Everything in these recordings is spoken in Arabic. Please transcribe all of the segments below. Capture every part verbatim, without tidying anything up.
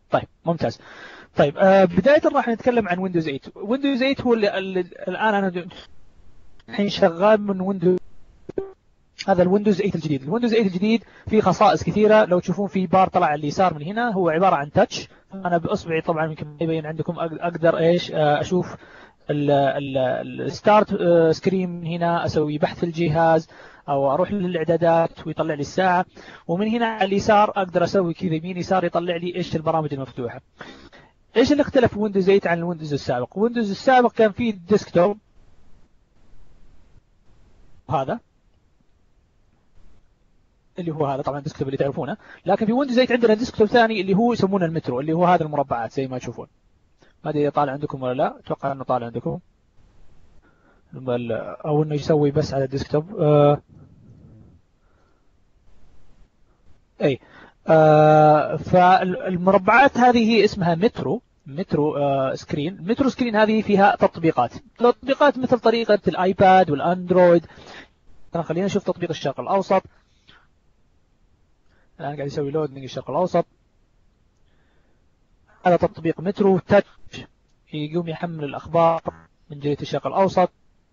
طيب ممتاز. طيب آه بداية راح نتكلم عن ويندوز ثمانية. ويندوز ثمانية هو اللي اللي الآن أنا الحين شغال من ويندوز، هذا الويندوز ثمانية الجديد. الويندوز ثمانية الجديد فيه خصائص كثيرة. لو تشوفون في بار طلع على اليسار من هنا هو عبارة عن تاتش. أنا بأصبعي طبعا يمكن يبين عندكم أقدر إيش أشوف الستارت سكرين من هنا، أسوي بحث الجهاز أو أروح للإعدادات ويطلع لي الساعة. ومن هنا على اليسار أقدر أسوي كذا يمين يسار يطلع لي إيش البرامج المفتوحة. إيش اللي اختلف ويندوز ثمانية عن الويندوز السابق؟ ويندوز السابق كان فيه ديسكتوب هذا اللي هو هذا طبعا ديسكتوب اللي تعرفونه، لكن في ويندوز ثمانية عندنا ديسكتوب ثاني اللي هو يسمونه المترو، اللي هو هذا المربعات زي ما تشوفون. ما ادري طالع عندكم ولا لا، اتوقع انه طالع عندكم او انه يسوي بس على الديسكتوب. آه اي آه فالمربعات هذه هي اسمها مترو. مترو آه سكرين. مترو سكرين هذه فيها تطبيقات تطبيقات مثل طريقة الايباد والاندرويد. خلينا نشوف تطبيق الشرق الاوسط. الآن قاعد يسوي لودنج الشرق الأوسط. هذا تطبيق مترو تاتش يقوم يحمل الأخبار من جريدة الشرق الأوسط.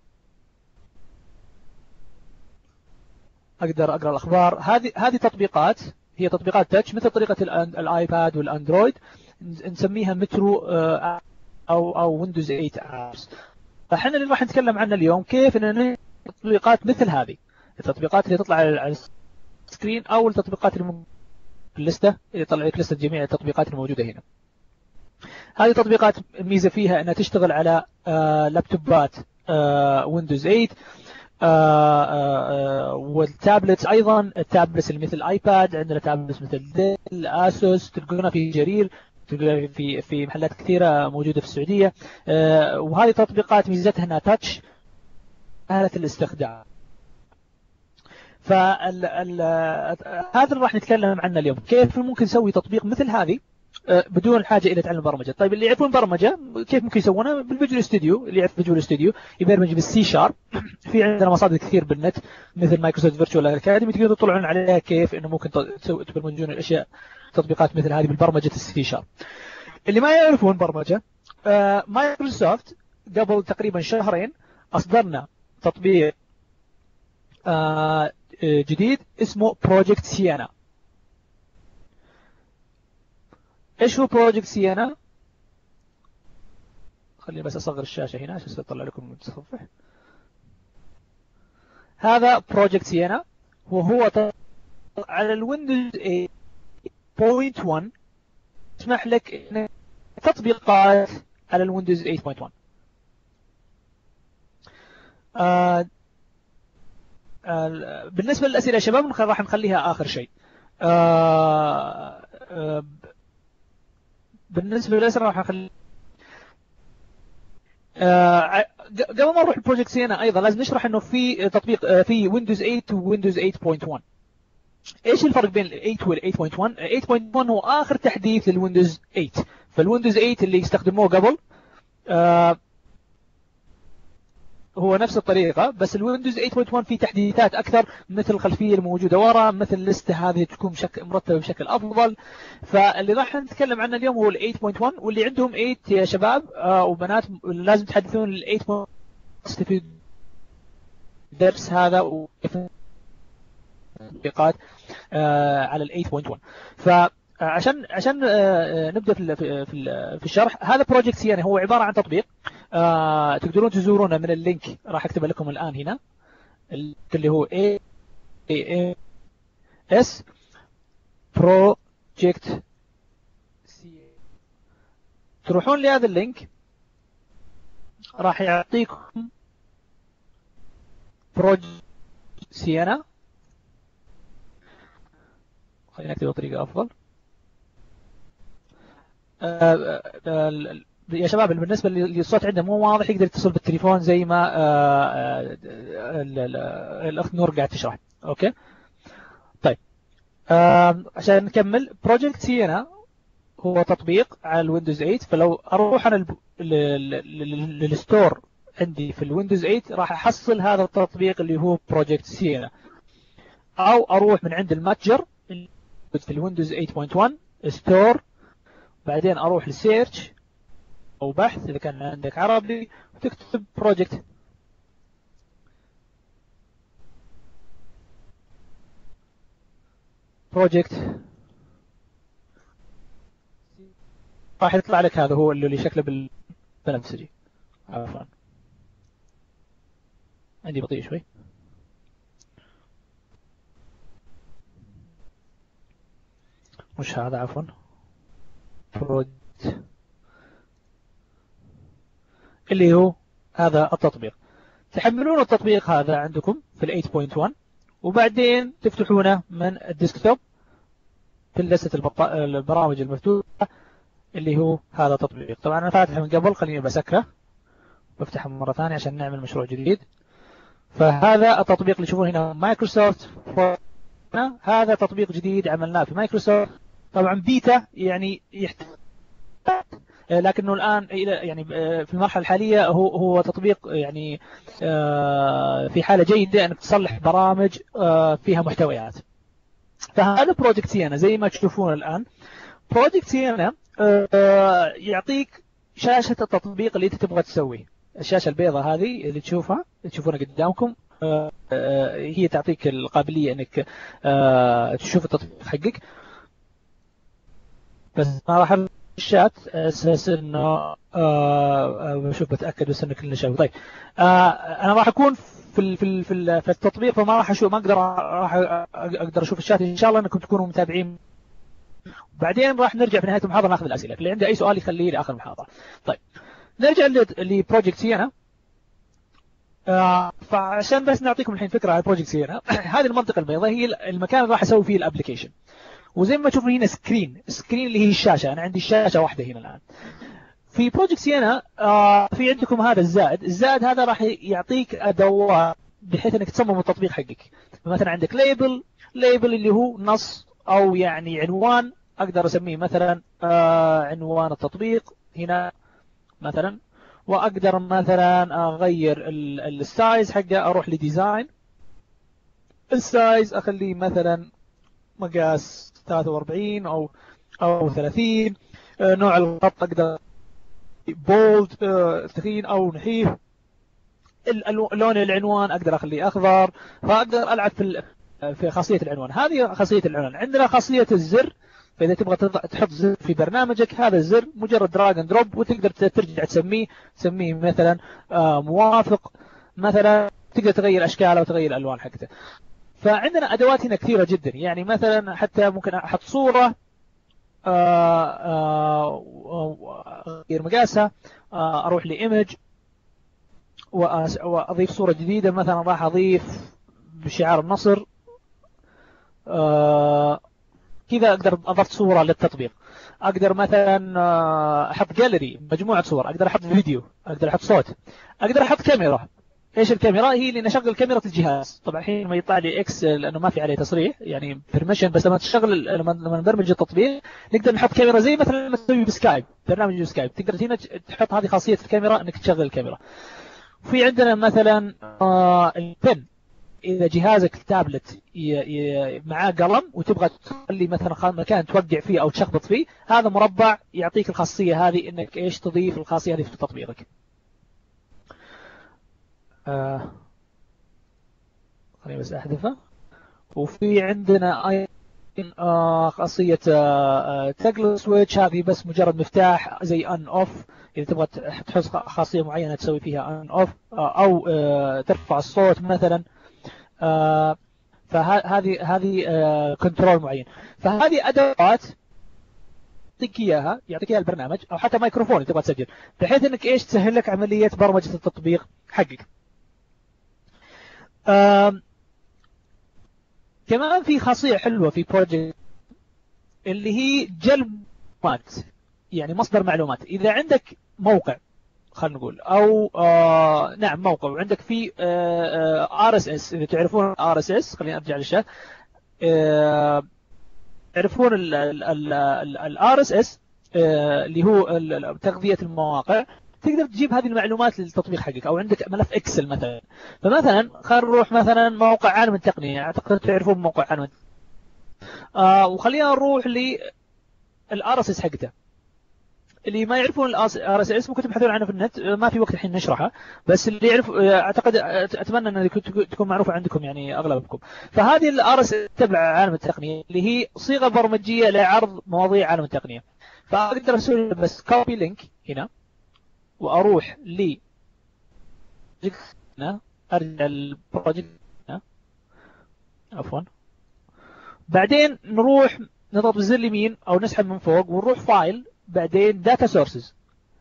أقدر أقرأ الأخبار. هذه هذه تطبيقات هي تطبيقات تاتش مثل طريقة الآيباد والأندرويد، نسميها مترو أو أو ويندوز ثمانية آبس. فإحنا اللي راح نتكلم عنه اليوم كيف إن تطبيقات مثل هذه التطبيقات اللي تطلع على السكرين أو التطبيقات اللي في الليستة اللي طلع لك لستة جميع التطبيقات الموجودة هنا. هذه تطبيقات الميزة فيها أنها تشتغل على آه لابتوبات آه ويندوز ثمانية آه آه والتابلتس أيضا. التابلتس اللي مثل آيباد، عندنا تابلتس مثل ديل آسوس تلقونها في جرير، تلقونها في في محلات كثيرة موجودة في السعودية. آه وهذه تطبيقات ميزتها أنها تاتش سهلة الاستخدام. فهذا اللي راح نتكلم عنه اليوم، كيف ممكن نسوي تطبيق مثل هذه بدون الحاجة إلى تعلم برمجة. طيب اللي يعرفون برمجة كيف ممكن يسوونها؟ بالفيجوال ستوديو. اللي يعرف فيجوال ستوديو يبرمج بالسي شارب. في عندنا مصادر كثير بالنت مثل مايكروسوفت فيرتشوال اكاديمي تقدروا تطلعون عليها كيف إنه ممكن تبرمجون الأشياء تطبيقات مثل هذه بالبرمجة السي شارب. اللي ما يعرفون برمجة، مايكروسوفت قبل تقريبا شهرين أصدرنا تطبيق جديد اسمه بروجكت سيانا. ايش هو بروجكت سيانا؟ خليني بس اصغر الشاشة هنا عشان اطلع لكم المتصفح. هذا بروجكت سيانا وهو على الويندوز ثمانية نقطة واحد يسمح لك ان تطبيقات على الويندوز ثمانية نقطة واحد. آه آه بالنسبة للأسئلة يا شباب راح نخليها آخر شيء. آه آه بالنسبة للأسئلة راح نخلي آه قبل ما نروح البروجكت سيانا أيضا لازم نشرح أنه في تطبيق آه في ويندوز ثمانية وويندوز ثمانية نقطة واحد. إيش الفرق بين ثمانية وال ثمانية نقطة واحد؟ ثمانية نقطة واحد هو آخر تحديث للويندوز ثمانية. فالويندوز ثمانية اللي يستخدموه قبل آه هو نفس الطريقة، بس الويندوز ثمانية نقطة واحد فيه تحديثات أكثر مثل الخلفية الموجودة ورا، مثل اللستة هذه تكون بشكل مرتبة بشكل أفضل. فاللي راح نتكلم عنه اليوم هو ال ثمانية نقطة واحد. واللي عندهم ثمانية يا شباب آه وبنات لازم تحدثون ال ثمانية نقطة واحد تستفيد درس هذا وكيف تطبيقات آه على ال ثمانية نقطة واحد. فعشان عشان آه نبدأ في في في الشرح. هذا بروجكت سيانا هو عبارة عن تطبيق آه تقدرون تزورونه من اللينك راح اكتبه لكم الآن هنا اللي هو A S Project. تروحون لهذا اللينك راح يعطيكم بروجكت سيانا. خلينا نكتبه بطريقة أفضل. آه آه يا شباب بالنسبة للصوت عنده مو واضح يقدر يتصل بالتليفون زي ما آه الأخت نور قاعد تشرح. أوكي طيب آه عشان نكمل. بروجكت سيانا هو تطبيق على الويندوز ثمانية. فلو أروح أنا للستور عندي في الويندوز ثمانية راح أحصل هذا التطبيق اللي هو بروجكت سيانا، أو أروح من عند المتجر في الويندوز ثمانية نقطة واحد ستور بعدين اروح للسيرش او بحث اذا كان عندك عربي وتكتب بروجكت. بروجكت راح يطلع لك هذا هو اللي شكله بالبنفسجي. عفوا عندي بطيء شوي. مش هذا، عفوا. بروجكت اللي هو هذا التطبيق. تحملون التطبيق هذا عندكم في ال ثمانية نقطة واحد وبعدين تفتحونه من الديسكتوب في لستة البرامج المفتوحة اللي هو هذا التطبيق. طبعا أنا فاتحه من قبل، خليني بسكره بفتحه مرة ثانية عشان نعمل مشروع جديد. فهذا التطبيق اللي تشوفون هنا مايكروسوفت. هذا تطبيق جديد عملناه في مايكروسوفت، طبعا بيتا يعني يحتاج، لكنه الآن يعني في المرحلة الحالية هو هو تطبيق يعني في حالة جيدة أنك تصلح برامج فيها محتويات. فهذا بروجكت سيانا زي ما تشوفون الآن. بروجكت سيانا يعطيك شاشة التطبيق اللي أنت تبغى تسويه. الشاشة البيضاء هذه اللي تشوفها تشوفونها قدامكم هي تعطيك القابلية أنك تشوف التطبيق حقك. بس ما راح الشات اساس انه بشوف بتاكد بس انه كلنا شافوا. طيب آه انا راح اكون في ال في ال في, ال في التطبيق، فما راح اشوف، ما اقدر راح اقدر اشوف الشات. ان شاء الله انكم تكونوا متابعين. بعدين راح نرجع في نهايه المحاضره ناخذ الاسئله، اللي عنده اي سؤال يخليه لاخر المحاضره. طيب نرجع لبروجكت سيانا. آه فعشان بس نعطيكم الحين فكره عن بروجكت سيانا. هذه المنطقه البيضاء هي المكان اللي راح اسوي فيه الابلكيشن. وزي ما تشوفون هنا سكرين سكرين اللي هي الشاشة. أنا عندي الشاشة واحدة هنا الآن. في بروجكت سيانا آه في عندكم هذا الزائد. الزائد هذا راح يعطيك أدوات بحيث أنك تصمم التطبيق حقك. مثلا عندك ليبل ليبل اللي هو نص أو يعني عنوان، أقدر أسميه مثلا آه عنوان التطبيق هنا مثلا. وأقدر مثلا أغير السايز حقه، أروح لديزاين السايز أخليه مثلا مقاس ثلاثة وأربعين أو أو ثلاثين. نوع الخط أقدر بولد ثخين أو نحيف. اللون العنوان أقدر أخليه أخضر. فأقدر ألعب في في خاصية العنوان. هذه خاصية العنوان. عندنا خاصية الزر، فإذا تبغى تحط زر في برنامجك هذا الزر مجرد دراج اند دروب وتقدر ترجع تسميه تسميه مثلا موافق مثلا. تقدر تغير أشكاله وتغير الألوان حقته. فعندنا أدوات هنا كثيرة جدا. يعني مثلا حتى ممكن أحط صورة أغير مقاسها، أروح لإيمج وأضيف صورة جديدة. مثلا راح أضيف بشعار النصر كذا. أقدر أضيف صورة للتطبيق. أقدر مثلا أحط جاليري مجموعة صور. أقدر أحط فيديو. أقدر أحط صوت. أقدر أحط كاميرا. ايش الكاميرا؟ هي اللي نشغل كاميرا الجهاز. طبعا الحين ما يطلع لي اكس لانه ما في عليه تصريح يعني بيرميشن، بس لما تشغل لما نبرمج التطبيق نقدر نحط كاميرا زي مثلا لما تسوي بسكايب برنامج سكايب. تقدر هنا تحط هذه خاصيه الكاميرا انك تشغل الكاميرا. في عندنا مثلا آه البن. اذا جهازك تابلت معاه قلم وتبغى تخلي مثلا مكان توقع فيه او تشخبط فيه، هذا مربع يعطيك الخاصيه هذه انك ايش تضيف الخاصيه هذه في تطبيقك. آه خليني بس أحذفه. وفي عندنا أيضا آه خاصية آه تقل سويتش. هذه بس مجرد مفتاح زي أن أوف. إذا تبغى تحط خاصية معينة تسوي فيها أن أوف آه أو آه ترفع الصوت مثلا. آه فهذه هذه آه كنترول معين. فهذه أدوات يعطيك إياها يعطيك إياها البرنامج أو حتى ميكروفون تبغى تسجل بحيث إنك إيش تسهل لك عملية برمجة التطبيق حقك. آه كمان في خاصية حلوة في بروجكت اللي هي جلب معلومات، يعني مصدر معلومات. إذا عندك موقع خلينا نقول أو آه نعم موقع وعندك فيه آه آر إس إس. إذا تعرفون آر إس إس خلينا أرجع للشات. آه تعرفون ال آر إس إس آه اللي هو تغذية المواقع. تقدر تجيب هذه المعلومات للتطبيق حقك. او عندك ملف اكسل مثلا. فمثلا خلينا نروح مثلا موقع عالم التقنيه. اعتقد تعرفون موقع عالم آه وخلينا نروح للار اس اس حقته. اللي ما يعرفون الار اس اس ممكن تبحثون عنه في النت، ما في وقت الحين نشرحه، بس اللي يعرف اعتقد اتمنى ان تكون معروفه عندكم يعني اغلبكم. فهذه الار اس اس تبع عالم التقنيه اللي هي صيغه برمجيه لعرض مواضيع عالم التقنيه. فاقدر اسوي بس كوبي لينك هنا واروح ل هنا، ارجع البروجكت هنا عفوا، بعدين نروح نضغط بزر اليمين او نسحب من فوق ونروح فايل، بعدين داتا سورسز.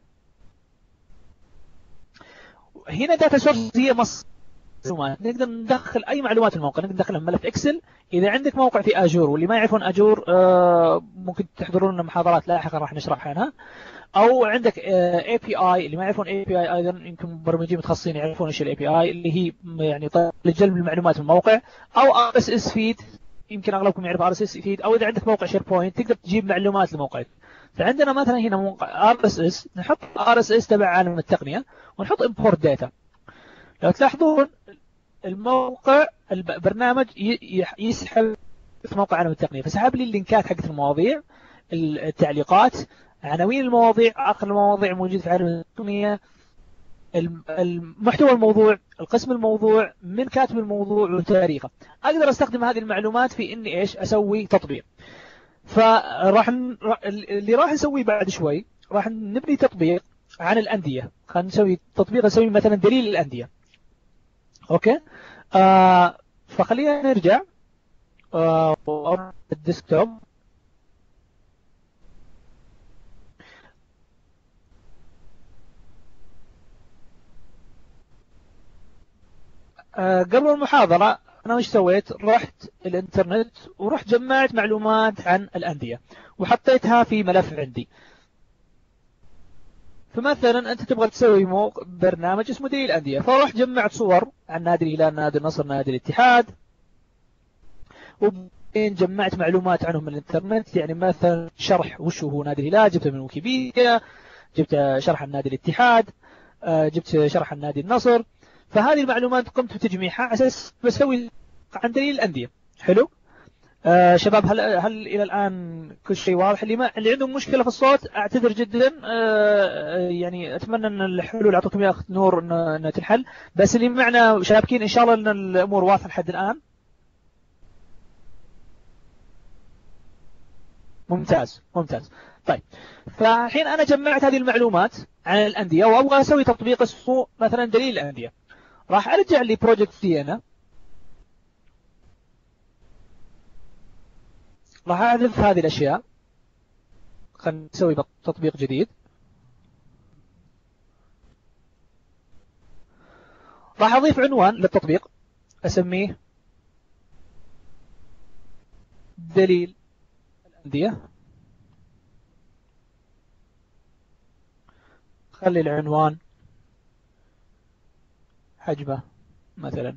هنا داتا سورسز هي مص نقدر ندخل اي معلومات في الموقع، نقدر ندخلها في ملف اكسل. اذا عندك موقع في اجور، واللي ما يعرفون اجور ممكن تحضرون لنا محاضرات لاحقا راح نشرح عنها، او عندك اي بي اي، اللي ما يعرفون اي بي اي ايضا يمكن مبرمجين متخصصين يعرفون ايش الاي بي اي، اللي هي يعني لجلب المعلومات في الموقع، او ار اس اس فيد، يمكن اغلبكم يعرف ار اس اس فيد، او اذا عندك موقع شير بوينت تقدر تجيب معلومات لموقعك. فعندنا مثلا هنا موقع ار اس اس، نحط ار اس اس تبع عالم التقنيه ونحط امبورت داتا. لو تلاحظون الموقع البرنامج يسحب في موقع عالم التقنيه، فسحب لي اللينكات حقت المواضيع، التعليقات، عناوين المواضيع، اخر المواضيع الموجوده في عالم التقنيه، المحتوى الموضوع، القسم الموضوع، من كاتب الموضوع وتاريخه. اقدر استخدم هذه المعلومات في اني ايش اسوي تطبيق. فراح ن... اللي راح نسويه بعد شوي راح نبني تطبيق عن الانديه. خلينا نسوي تطبيق نسوي مثلا دليل الانديه. اوكي آه فخلينا نرجع آه الديسكتوب. آه قبل المحاضرة أنا وش سويت؟ رحت الإنترنت ورحت جمعت معلومات عن الأندية وحطيتها في ملف عندي. فمثلا أنت تبغى تسوي موقع برنامج اسمه دليل الأندية، فرحت جمعت صور عن نادي الهلال، نادي النصر، نادي الاتحاد، وبعدين جمعت معلومات عنهم من الإنترنت، يعني مثلا شرح وش هو نادي الهلال جبته من ويكيبيديا، جبت شرح عن نادي الاتحاد، جبت شرح عن نادي النصر. فهذه المعلومات قمت بتجميعها على اساس بسوي عن دليل الانديه. حلو آه شباب، هل هل الى الان كل شيء واضح؟ اللي ما اللي عندهم مشكله في الصوت اعتذر جدا، آه يعني اتمنى ان الحلول اللي اعطيكم اياها نور انها تنحل، بس اللي معنا شابكين ان شاء الله ان الامور واضحه لحد الان. ممتاز ممتاز. طيب فالحين انا جمعت هذه المعلومات عن الانديه وابغى اسوي تطبيق اسمه مثلا دليل الانديه. راح ارجع لبروجكت سينا، راح احذف هذه الاشياء، خلينا نسوي تطبيق جديد. راح اضيف عنوان للتطبيق اسميه دليل الانديه. خلي العنوان حجمه مثلا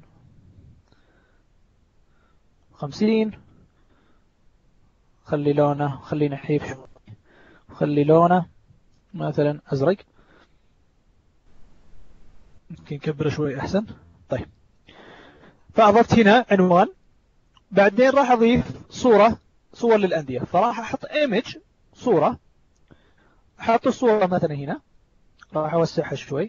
خمسين، خلي لونه، خلي نحيف شوي، خلي لونه مثلا ازرق، يمكن كبره شوي احسن. طيب فاضفت هنا عنوان، بعدين راح اضيف صورة، صور للاندية، فراح احط ايمج صورة، احط الصورة مثلا هنا، راح اوسعها شوي.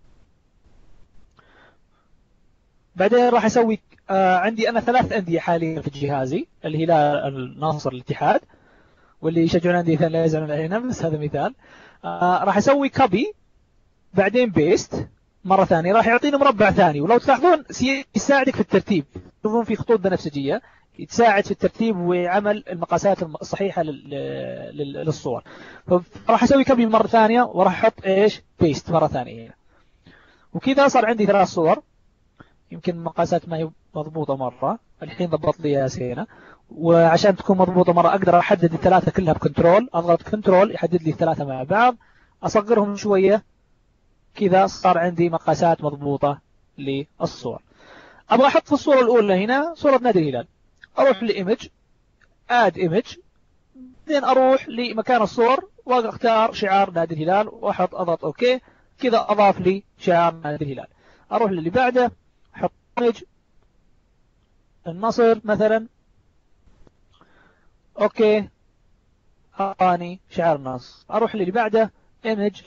بعدين راح اسوي آه عندي انا ثلاث انديه حاليا في جهازي، الهلال، النصر، الاتحاد، واللي يشجعون انديه ثانيه لا يزعلون علينا، بس هذا مثال. آه راح اسوي كوبي بعدين بيست مره ثانيه، راح يعطيني مربع ثاني، ولو تلاحظون يساعدك في الترتيب، تشوفون في خطوط بنفسجيه يتساعد في الترتيب وعمل المقاسات الصحيحه للصور. فراح اسوي كوبي مره ثانيه وراح احط ايش بيست مره ثانيه هنا، وكذا صار عندي ثلاث صور. يمكن مقاسات ما هي مضبوطة مرة، الحين ضبط لي يا سينا، وعشان تكون مضبوطة مرة أقدر أحدد الثلاثة كلها بكنترول، أضغط كنترول يحدد لي الثلاثة مع بعض، أصغرهم شوية، كذا صار عندي مقاسات مضبوطة للصور. أبغى أحط في الصورة الأولى هنا صورة نادي الهلال، أروح لإيمج، آد إيمج، بعدين أروح لمكان الصور وأختار شعار نادي الهلال وأحط أضغط أوكي، كذا أضاف لي شعار نادي الهلال. أروح للي بعده، أحط إيمج النصر مثلا، اوكي اعطاني شعار النصر. اروح للي بعده image،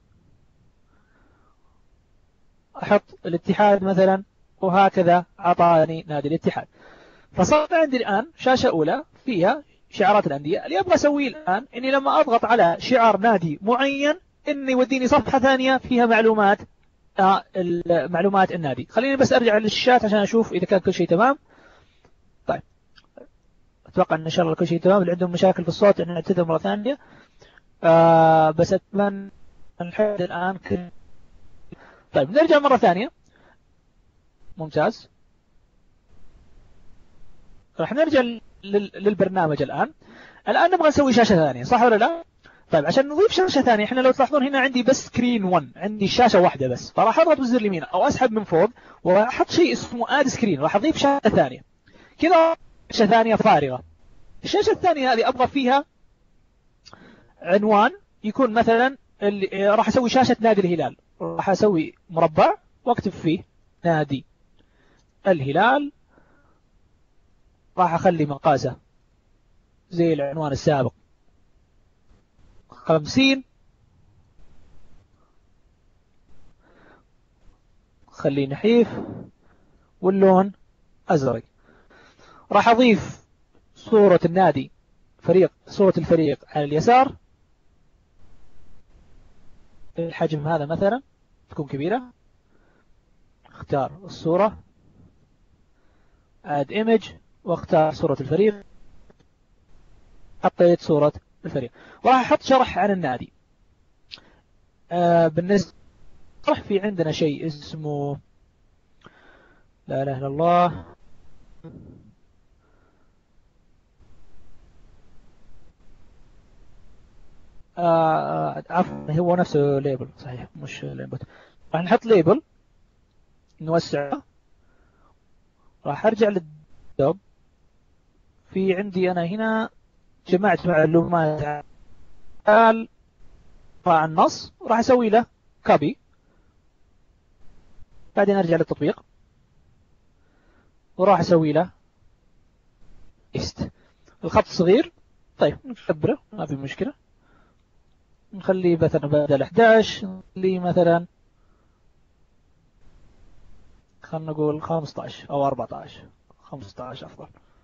أحط الاتحاد مثلا، وهكذا أعطاني نادي الاتحاد. فصار عندي الآن شاشة أولى فيها شعارات الأندية. اللي أبغى أسويه الآن إني لما أضغط على شعار نادي معين إني يوديني صفحة ثانية فيها معلومات آه معلومات النادي. خليني بس أرجع للشات عشان أشوف إذا كان كل شيء تمام. طيب أتوقع إن شاء الله كل شيء تمام. اللي عندهم مشاكل في الصوت إن نعتذر مرة ثانية. آه بس أتمنى نحدد الآن كل. طيب نرجع مرة ثانية. ممتاز. راح نرجع للبرنامج الآن. الآن نبغى نسوي شاشة ثانية، صح ولا لا؟ طيب عشان نضيف شاشة ثانية، احنا لو تلاحظون هنا عندي بس سكرين واحد، عندي شاشة واحدة بس. فراح اضغط بالزر اليمين او اسحب من فوق واحط شيء اسمه اد سكرين، راح اضيف شاشة ثانية كذا، شاشة ثانية فارغة. الشاشة الثانية هذه ابغى فيها عنوان يكون مثلا اللي راح اسوي شاشة نادي الهلال. راح اسوي مربع واكتب فيه نادي الهلال. راح اخلي مقاسه زي العنوان السابق خمسين، خليه نحيف واللون أزرق. راح أضيف صورة النادي فريق، صورة الفريق على اليسار. الحجم هذا مثلا تكون كبيرة. اختار الصورة add image واختار صورة الفريق. حطيت صورة الفريق وراح أحط شرح عن النادي. آه بالنسبة شرح في عندنا شيء اسمه لا إله إلا الله، آه عفوا هو نفسه ليبل صحيح مش ليبل. راح نحط ليبل نوسعه. راح أرجع للدوب. في عندي أنا هنا جمعت معلومات عن النص، راح أسوي له كوبي. بعدين أرجع للتطبيق وراح أسوي له بيست. الخط صغير. طيب نكبره ما في مشكلة. نخليه مثلا بدل أحد عشر نخليه مثلا خلنا نقول خمسة عشر أو أربعة عشر. خمسة عشر أفضل.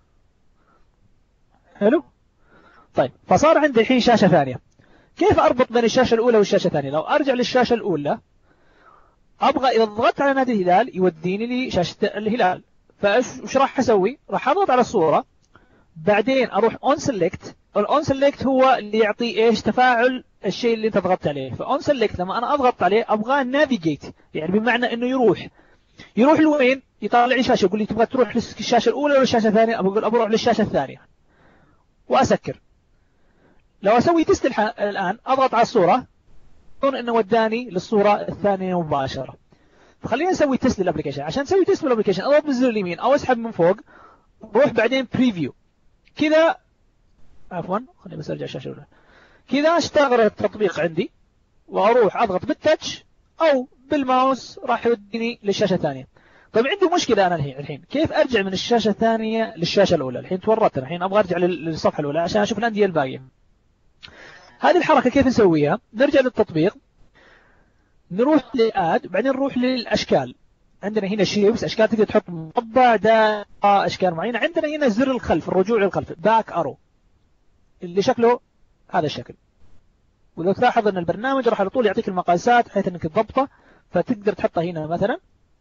حلو. طيب فصار عندي الحين شاشة ثانية. كيف أربط بين الشاشة الأولى والشاشة الثانية؟ لو أرجع للشاشة الأولى أبغى إذا ضغطت على نادي الهلال يوديني لشاشة الهلال. فإيش راح أسوي؟ راح أضغط على الصورة، بعدين أروح on select. الأون سيلكت هو اللي يعطي إيش تفاعل الشيء اللي أنت ضغطت عليه. فأون سيلكت لما أنا أضغط عليه أبغاه نافيجيت، يعني بمعنى إنه يروح يروح لوين؟ يطلع لي شاشة يقول لي تبغى تروح للشاشة الأولى ولا الشاشة الثانية؟ أقول أبغى أروح للشاشة الثانية وأسكر. لو أسوي تست الآن أضغط على الصورة يكون إنه وداني للصورة الثانية مباشرة. فخلينا نسوي تست للأبليكيشن. عشان نسوي تست للأبليكيشن أضغط بالزر اليمين أو أسحب من فوق، روح بعدين بريفيو كذا. عفوا خليني بس أرجع الشاشة الأولى. كذا اشتغل التطبيق عندي وأروح أضغط بالتاتش أو بالماوس راح يوديني للشاشة الثانية. طيب عندي مشكلة أنا الحين الحين كيف أرجع من الشاشة الثانية للشاشة الأولى؟ الحين تورطت الحين أبغى أرجع للصفحة الأولى عشان أشوف الأندية الباقية. هذه الحركة كيف نسويها؟ نرجع للتطبيق، نروح لآد، بعدين نروح للأشكال. عندنا هنا شيبس أشكال تقدر تحط مربع دائرة أشكال معينة. عندنا هنا زر الخلف الرجوع للخلف باك أرو اللي شكله هذا الشكل. ولو تلاحظ أن البرنامج راح على طول يعطيك المقاسات بحيث أنك تضبطه، فتقدر تحطه هنا مثلا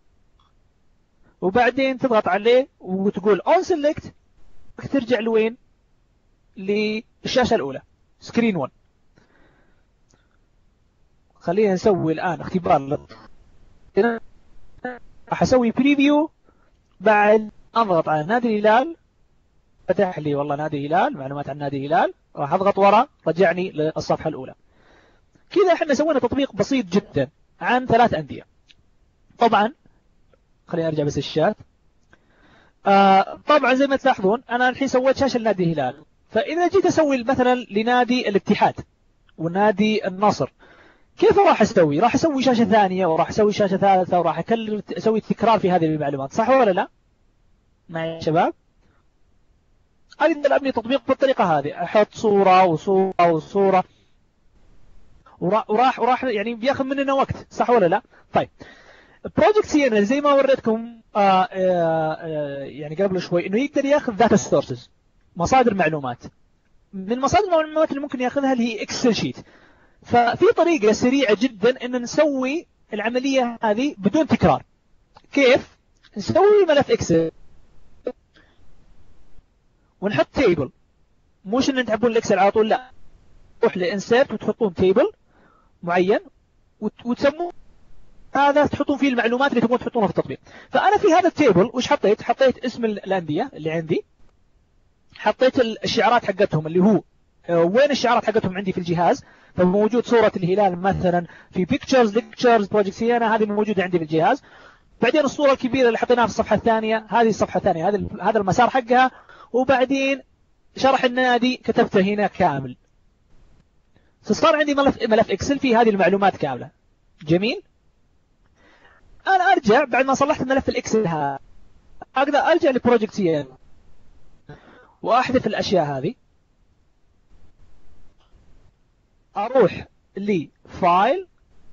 وبعدين تضغط عليه وتقول on select ترجع لوين؟ للشاشة الأولى سكرين واحد. خلينا نسوي الآن اختبار. راح أسوي بريفيو بعد أضغط على نادي الهلال فتح لي والله نادي الهلال معلومات عن نادي الهلال. راح أضغط ورا رجعني للصفحة الأولى. كذا احنا سوينا تطبيق بسيط جدا عن ثلاث أندية. طبعا خلينا أرجع بس الشات. آه طبعا زي ما تلاحظون أنا الحين سويت شاشة لنادي الهلال. فإذا جيت أسوي مثلا لنادي الاتحاد ونادي النصر كيف راح أسوي؟ راح أسوي شاشة ثانية وراح أسوي شاشة ثالثة وراح أكرر أسوي تكرار في هذه المعلومات، صح ولا لا؟ معي يا شباب؟ أريد أن أبني تطبيق بالطريقة هذه، أحط صورة وصورة وصورة وراح وراح يعني بياخذ مننا وقت، صح ولا لا؟ طيب بروجكت سينا زي ما وريتكم آه آه آه يعني قبل شوي انه يقدر ياخذ داتا سورسز، مصادر معلومات. من مصادر المعلومات اللي ممكن ياخذها اللي هي اكسل شيت. ففي طريقة سريعة جدا ان نسوي العملية هذه بدون تكرار. كيف؟ نسوي ملف اكسل ونحط تيبل، مش ان تحبون الاكسل على طول، لا، تروح لانسيرت وتحطون تيبل معين وتسموه هذا تحطون فيه المعلومات اللي تبغون تحطونها في التطبيق. فأنا في هذا التيبل وش حطيت؟ حطيت اسم الأندية اللي عندي، حطيت الشعارات حقتهم اللي هو وين الشعارات حقتهم عندي في الجهاز، فموجود صورة الهلال مثلا في بيكتشرز ليكتشرز بروجكت سيانا، هذه موجودة عندي في الجهاز. بعدين الصورة الكبيرة اللي حطيناها في الصفحة الثانية، هذه الصفحة الثانية، هذا هذا المسار حقها. وبعدين شرح النادي كتبته هنا كامل، فصار عندي ملف ملف اكسل فيه هذه المعلومات كاملة. جميل. أنا أرجع بعد ما صلحت الملف الإكسل هذا، أقدر أرجع لبروجكت سيانا وأحذف الأشياء هذه، أروح لفايل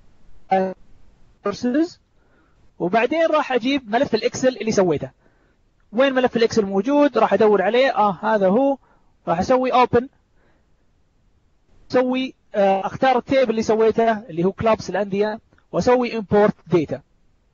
سورسز، وبعدين راح أجيب ملف الإكسل اللي سويته. وين ملف الإكسل موجود؟ راح أدور عليه. آه هذا هو. راح أسوي أوبن، أسوي آه أختار التيبل اللي سويته اللي هو كلابس الأندية، وأسوي إمبورت ديتا.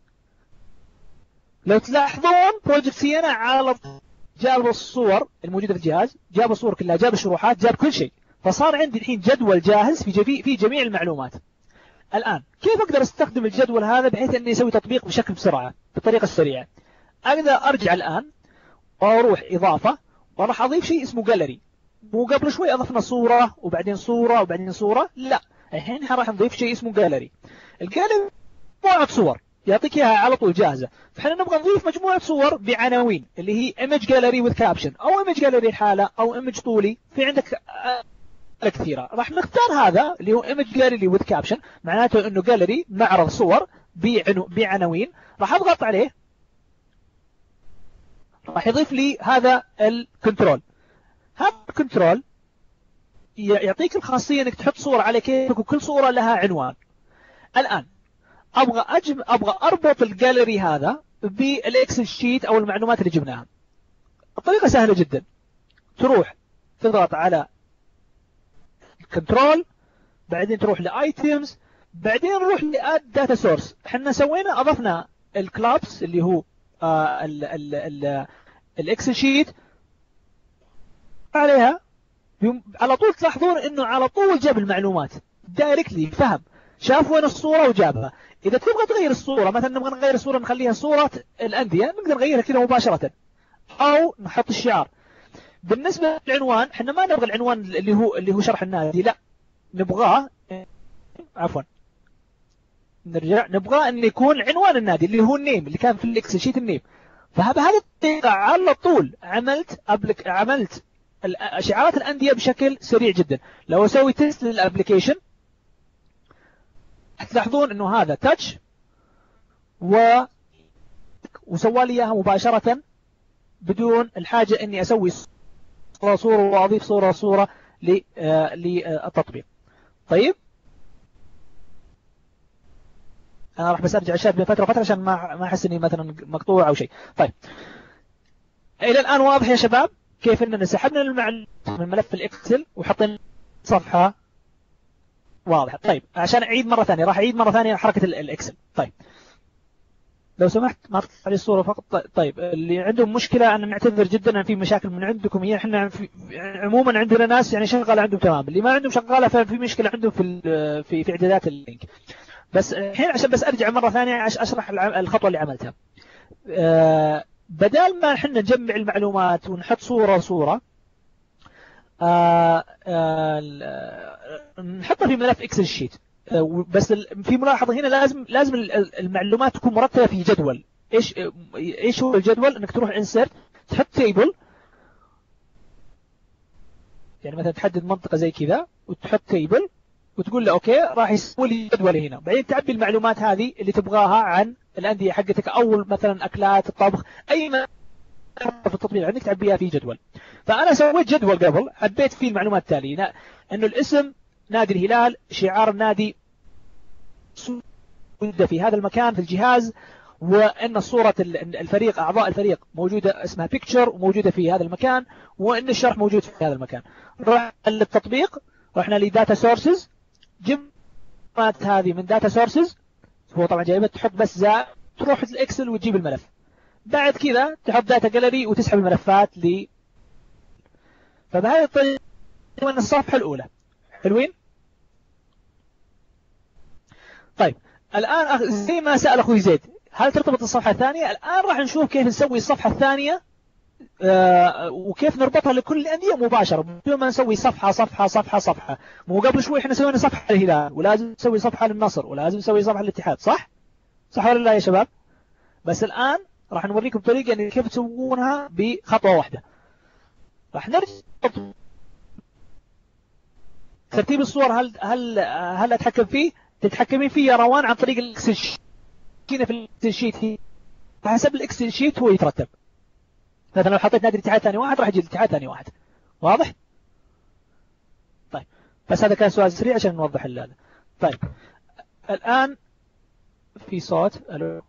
لو تلاحظون بروجكت سيانا على جاب الصور الموجودة في الجهاز، جاب الصور كلها، جاب الشروحات، جاب كل شيء. فصار عندي الحين جدول جاهز في جميع في جميع المعلومات. الآن كيف أقدر أستخدم الجدول هذا بحيث أني أسوي تطبيق بشكل بسرعة بالطريقة السريعة؟ أقدر أرجع الآن وأروح إضافة، وراح أضيف شيء اسمه جاليري. مو قبل شوي أضفنا صورة وبعدين صورة وبعدين صورة، لا، الحين راح نضيف شيء اسمه جاليري. الجاليري مجموعة صور يعطيك إياها على طول جاهزة، فإحنا نبغى نضيف مجموعة صور بعناوين اللي هي image gallery with caption أو image gallery حالة أو image طولي. في عندك كثيرة، راح نختار هذا اللي هو image gallery with caption، معناته إنه gallery معرض صور بعناوين. راح أضغط عليه، راح يضيف لي هذا الكنترول. هذا الكنترول يعطيك الخاصية إنك تحط صورة على كيفك، وكل صورة لها عنوان. الآن أبغى أجم أبغى أربط الجاليري هذا بالإكسل شيت أو المعلومات اللي جبناها. الطريقة سهلة جدا، تروح تضغط على كنترول، بعدين تروح لآيتمز، بعدين نروح لآد داتا سورس. احنا سوينا أضفنا الكلابس اللي هو آه ال ال ال الإكسل شيت عليها، على طول تلاحظون إنه على طول جاب المعلومات دايركتلي، فهم، شاف وين الصورة وجابها. إذا تبغى تغير الصورة، مثلا نبغى نغير الصورة نخليها صورة الأندية، نقدر نغيرها كذا مباشرة، أو نحط الشعار. بالنسبة للعنوان، احنا ما نبغى العنوان اللي هو اللي هو شرح النادي، لا، نبغاه عفوا نرجع نبغاه أن يكون عنوان النادي اللي هو النيم اللي كان في الإكسل شيت، النيم. فبهذه الطريقة على طول عملت أبلك عملت شعارات الأندية بشكل سريع جدا. لو أسوي تيست للأبليكيشن تلاحظون انه هذا تاتش و وسوى لي اياها مباشرة بدون الحاجة اني اسوي صورة صورة واضيف صورة صورة للتطبيق. طيب انا راح بس ارجع الشات بين فترة فترة عشان ما ما احس اني مثلا مقطوع او شيء. طيب الى الان واضح يا شباب كيف اننا سحبنا المعلومات من ملف الاكسل وحطينا صفحة واضحة. طيب عشان أعيد مرة ثانية، راح أعيد مرة ثانية حركة الإكسل. طيب لو سمحت ما تطلع لي الصورة فقط. طيب اللي عندهم مشكلة أنا نعتذر جدا أن في مشاكل من عندكم، هي إحنا في عموما عندنا ناس يعني شغالة عندهم تمام، اللي ما عندهم شغالة ففي مشكلة عندهم في في في إعدادات اللينك. بس الحين عشان بس أرجع مرة ثانية عشان أشرح الخطوة اللي عملتها. أه بدال ما إحنا نجمع المعلومات ونحط صورة صورة، آه آه نحطها في ملف اكسل شيت. آه بس في ملاحظة هنا، لازم لازم المعلومات تكون مرتبة في جدول. ايش ايش هو الجدول؟ انك تروح انسرت، تحط تيبل، يعني مثلا تحدد منطقة زي كذا وتحط تيبل وتقول له اوكي راح يسوي لي جدول هنا. بعدين تعبي المعلومات هذه اللي تبغاها عن الأندية حقتك، او مثلا اكلات الطبخ، اي ما في التطبيق عندك تعبيها في جدول. فأنا سويت جدول قبل، حبيت فيه المعلومات التالية، إنه الاسم نادي الهلال، شعار النادي موجودة في هذا المكان في الجهاز، وأن صورة الفريق أعضاء الفريق موجودة اسمها بيكتشر وموجودة في هذا المكان، وأن الشرح موجود في هذا المكان. رحنا للتطبيق، رحنا لداتا سورسز، جبت هذه من داتا سورسز، هو طبعا جايبت تحط بس زائد، تروح الإكسل وتجيب الملف. بعد كذا تحط داتا جاليري وتسحب الملفات ل فبهذه الطريقة من الصفحة الأولى. حلوين؟ طيب الآن زي ما سأل أخوي زيد هل ترتبط الصفحة الثانية؟ الآن راح نشوف كيف نسوي الصفحة الثانية آه وكيف نربطها لكل الأندية مباشرة بدون ما نسوي صفحة صفحة صفحة صفحة. مو قبل شوي احنا سوينا صفحة للهلال ولازم نسوي صفحة للنصر ولازم نسوي صفحة للاتحاد، صح؟ صح ولا لا يا شباب؟ بس الآن راح نوريكم طريقة يعني كيف تسوونها بخطوة واحدة. راح نرجع ترتيب الصور. هل هل هل أتحكم فيه؟ تتحكمين فيه يا روان عن طريق الإكسل شيت. هنا في الإكسل شيت هي حسب الإكسل شيت هو يترتب. مثلا لو حطيت نادي الاتحاد ثاني واحد راح يجي الاتحاد ثاني واحد. واضح؟ طيب بس هذا كان سؤال سريع عشان نوضح هذا. طيب الآن في صوت. ألو.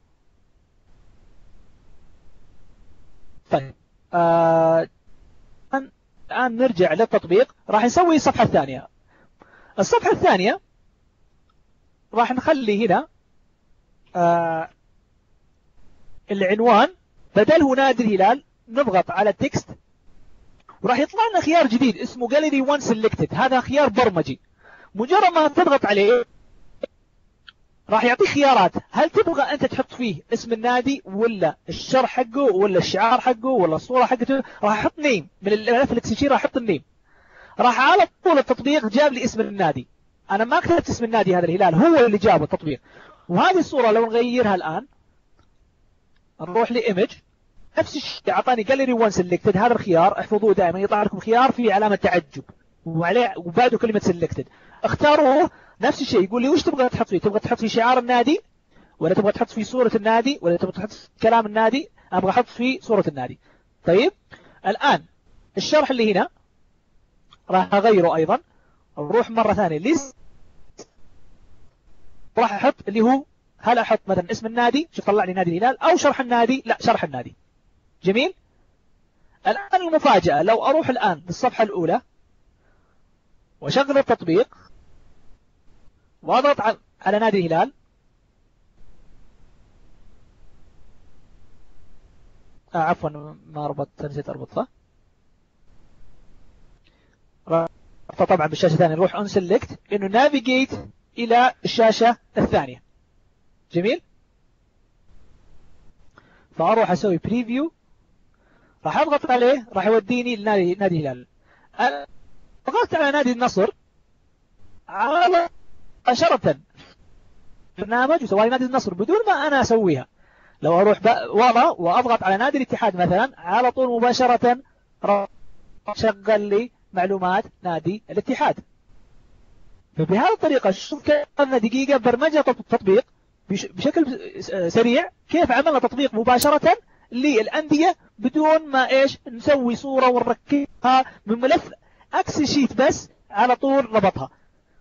طيب آه... الآن نرجع للتطبيق. راح نسوي الصفحة الثانية. الصفحة الثانية راح نخلي هنا آه العنوان بدل هو نادي الهلال، نضغط على التكست وراح يطلع لنا خيار جديد اسمه Gallery One Selected. هذا خيار برمجي، مجرد ما تضغط عليه راح يعطيك خيارات. هل تبغى أنت تحط فيه اسم النادي ولا الشرح حقه ولا الشعار حقه ولا الصورة حقته؟ راح أحط نيم من الملف الإكسل، راح أحط النيم. راح على طول التطبيق جاب لي اسم النادي، أنا ما كتبت اسم النادي هذا الهلال، هو اللي جابه التطبيق. وهذه الصورة لو نغيرها الآن نروح لإيمج، نفس الشيء أعطاني Gallery One Selected. هذا الخيار احفظوه دائما، يطلع لكم خيار فيه علامة تعجب وعليه وبعده كلمة Selected. اختاروه نفس الشيء. يقول لي وش تبغى تحط فيه؟ تبغى تحط فيه شعار النادي ولا تبغى تحط فيه صورة النادي ولا تبغى تحط فيه كلام النادي؟ أبغى أحط فيه صورة النادي. طيب الآن الشرح اللي هنا راح أغيره أيضا. نروح مرة ثانية ليست، راح أحط اللي هو هل أحط مثلا اسم النادي، شوف طلع لي نادي الهلال، أو شرح النادي، لا شرح النادي. جميل. الآن المفاجأة، لو أروح الآن للصفحة الأولى وشغل التطبيق وأضغط على نادي الهلال، آه عفوا ما ربطت، نسيت أربط صح. فطبعا بالشاشة الثانية نروح on select إنه نافيجيت إلى الشاشة الثانية. جميل. فأروح أسوي بريفيو، راح أضغط عليه راح يوديني لنادي نادي الهلال. ضغطت على نادي النصر على مباشرة برنامج وسوي نادي النصر بدون ما أنا أسويها. لو أروح وضع وأضغط على نادي الاتحاد مثلا على طول مباشرة راح شغل لي معلومات نادي الاتحاد. فبهذه الطريقة شوف كيف أخذنا دقيقة برمجة تطبيق بشكل سريع، كيف عملنا تطبيق مباشرة للأندية بدون ما إيش نسوي صورة ونركبها من ملف أكسل شيت، بس على طول ربطها.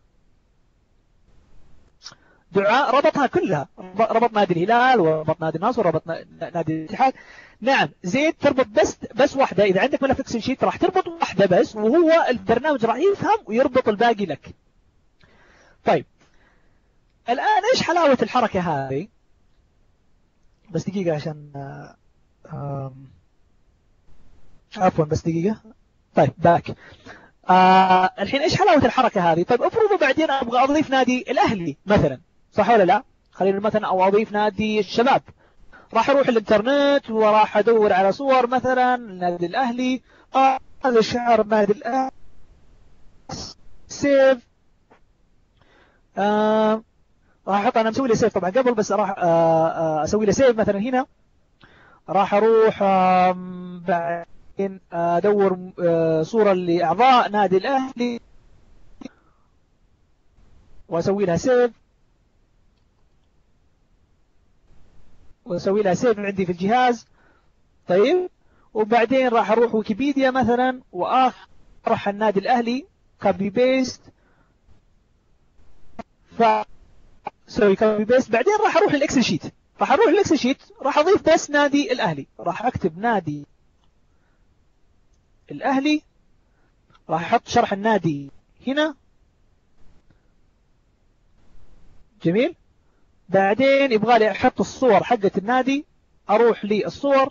دعاء ربطها كلها، ربط نادي الهلال وربط نادي النصر وربط نادي الاتحاد. نعم زيد تربط بس بس واحدة. إذا عندك ملف اكسل شيت راح تربط واحدة بس، وهو البرنامج راح يفهم ويربط الباقي لك. طيب الآن إيش حلاوة الحركة هذه؟ بس دقيقة عشان عفوا بس دقيقة. طيب باك. آه الحين إيش حلاوة الحركة هذه؟ طيب افرضوا بعدين أبغى أضيف نادي الأهلي مثلا، صح ولا لا؟ خلينا مثلا أو أضيف نادي الشباب. راح أروح الإنترنت وراح أدور على صور مثلا نادي الأهلي. آه هذا شعار نادي الأهلي. سيف. آه راح أحط، أنا مسوي لي سيف طبعا قبل، بس راح آه أسوي لي سيف مثلا هنا. راح أروح آه بعدين أدور آه صورة لأعضاء نادي الأهلي وأسوي لها سيف، وأسوي لها سيف عندي في الجهاز. طيب وبعدين راح أروح ويكيبيديا مثلا وأروح النادي الأهلي كوبي بيست فسوي كوبي بيست. بعدين راح اروح للاكسل شيت، راح اروح للاكسل شيت راح اضيف بس نادي الاهلي، راح اكتب نادي الاهلي، راح احط شرح النادي هنا. جميل. بعدين يبغى لي احط الصور حقة النادي، اروح للصور،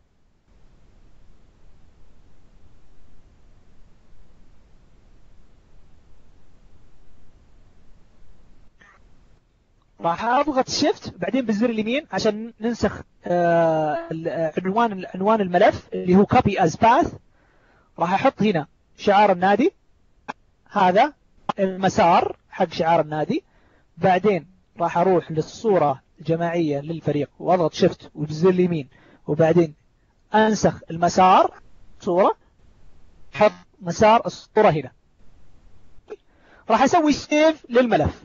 راح اضغط شيفت بعدين بالزر اليمين عشان ننسخ عنوان عنوان الملف اللي هو copy as path. راح احط هنا شعار النادي، هذا المسار حق شعار النادي. بعدين راح اروح للصورة الجماعية للفريق واضغط شيفت وبالزر اليمين، وبعدين انسخ المسار صورة، احط مسار الصورة هنا. راح اسوي سيف للملف.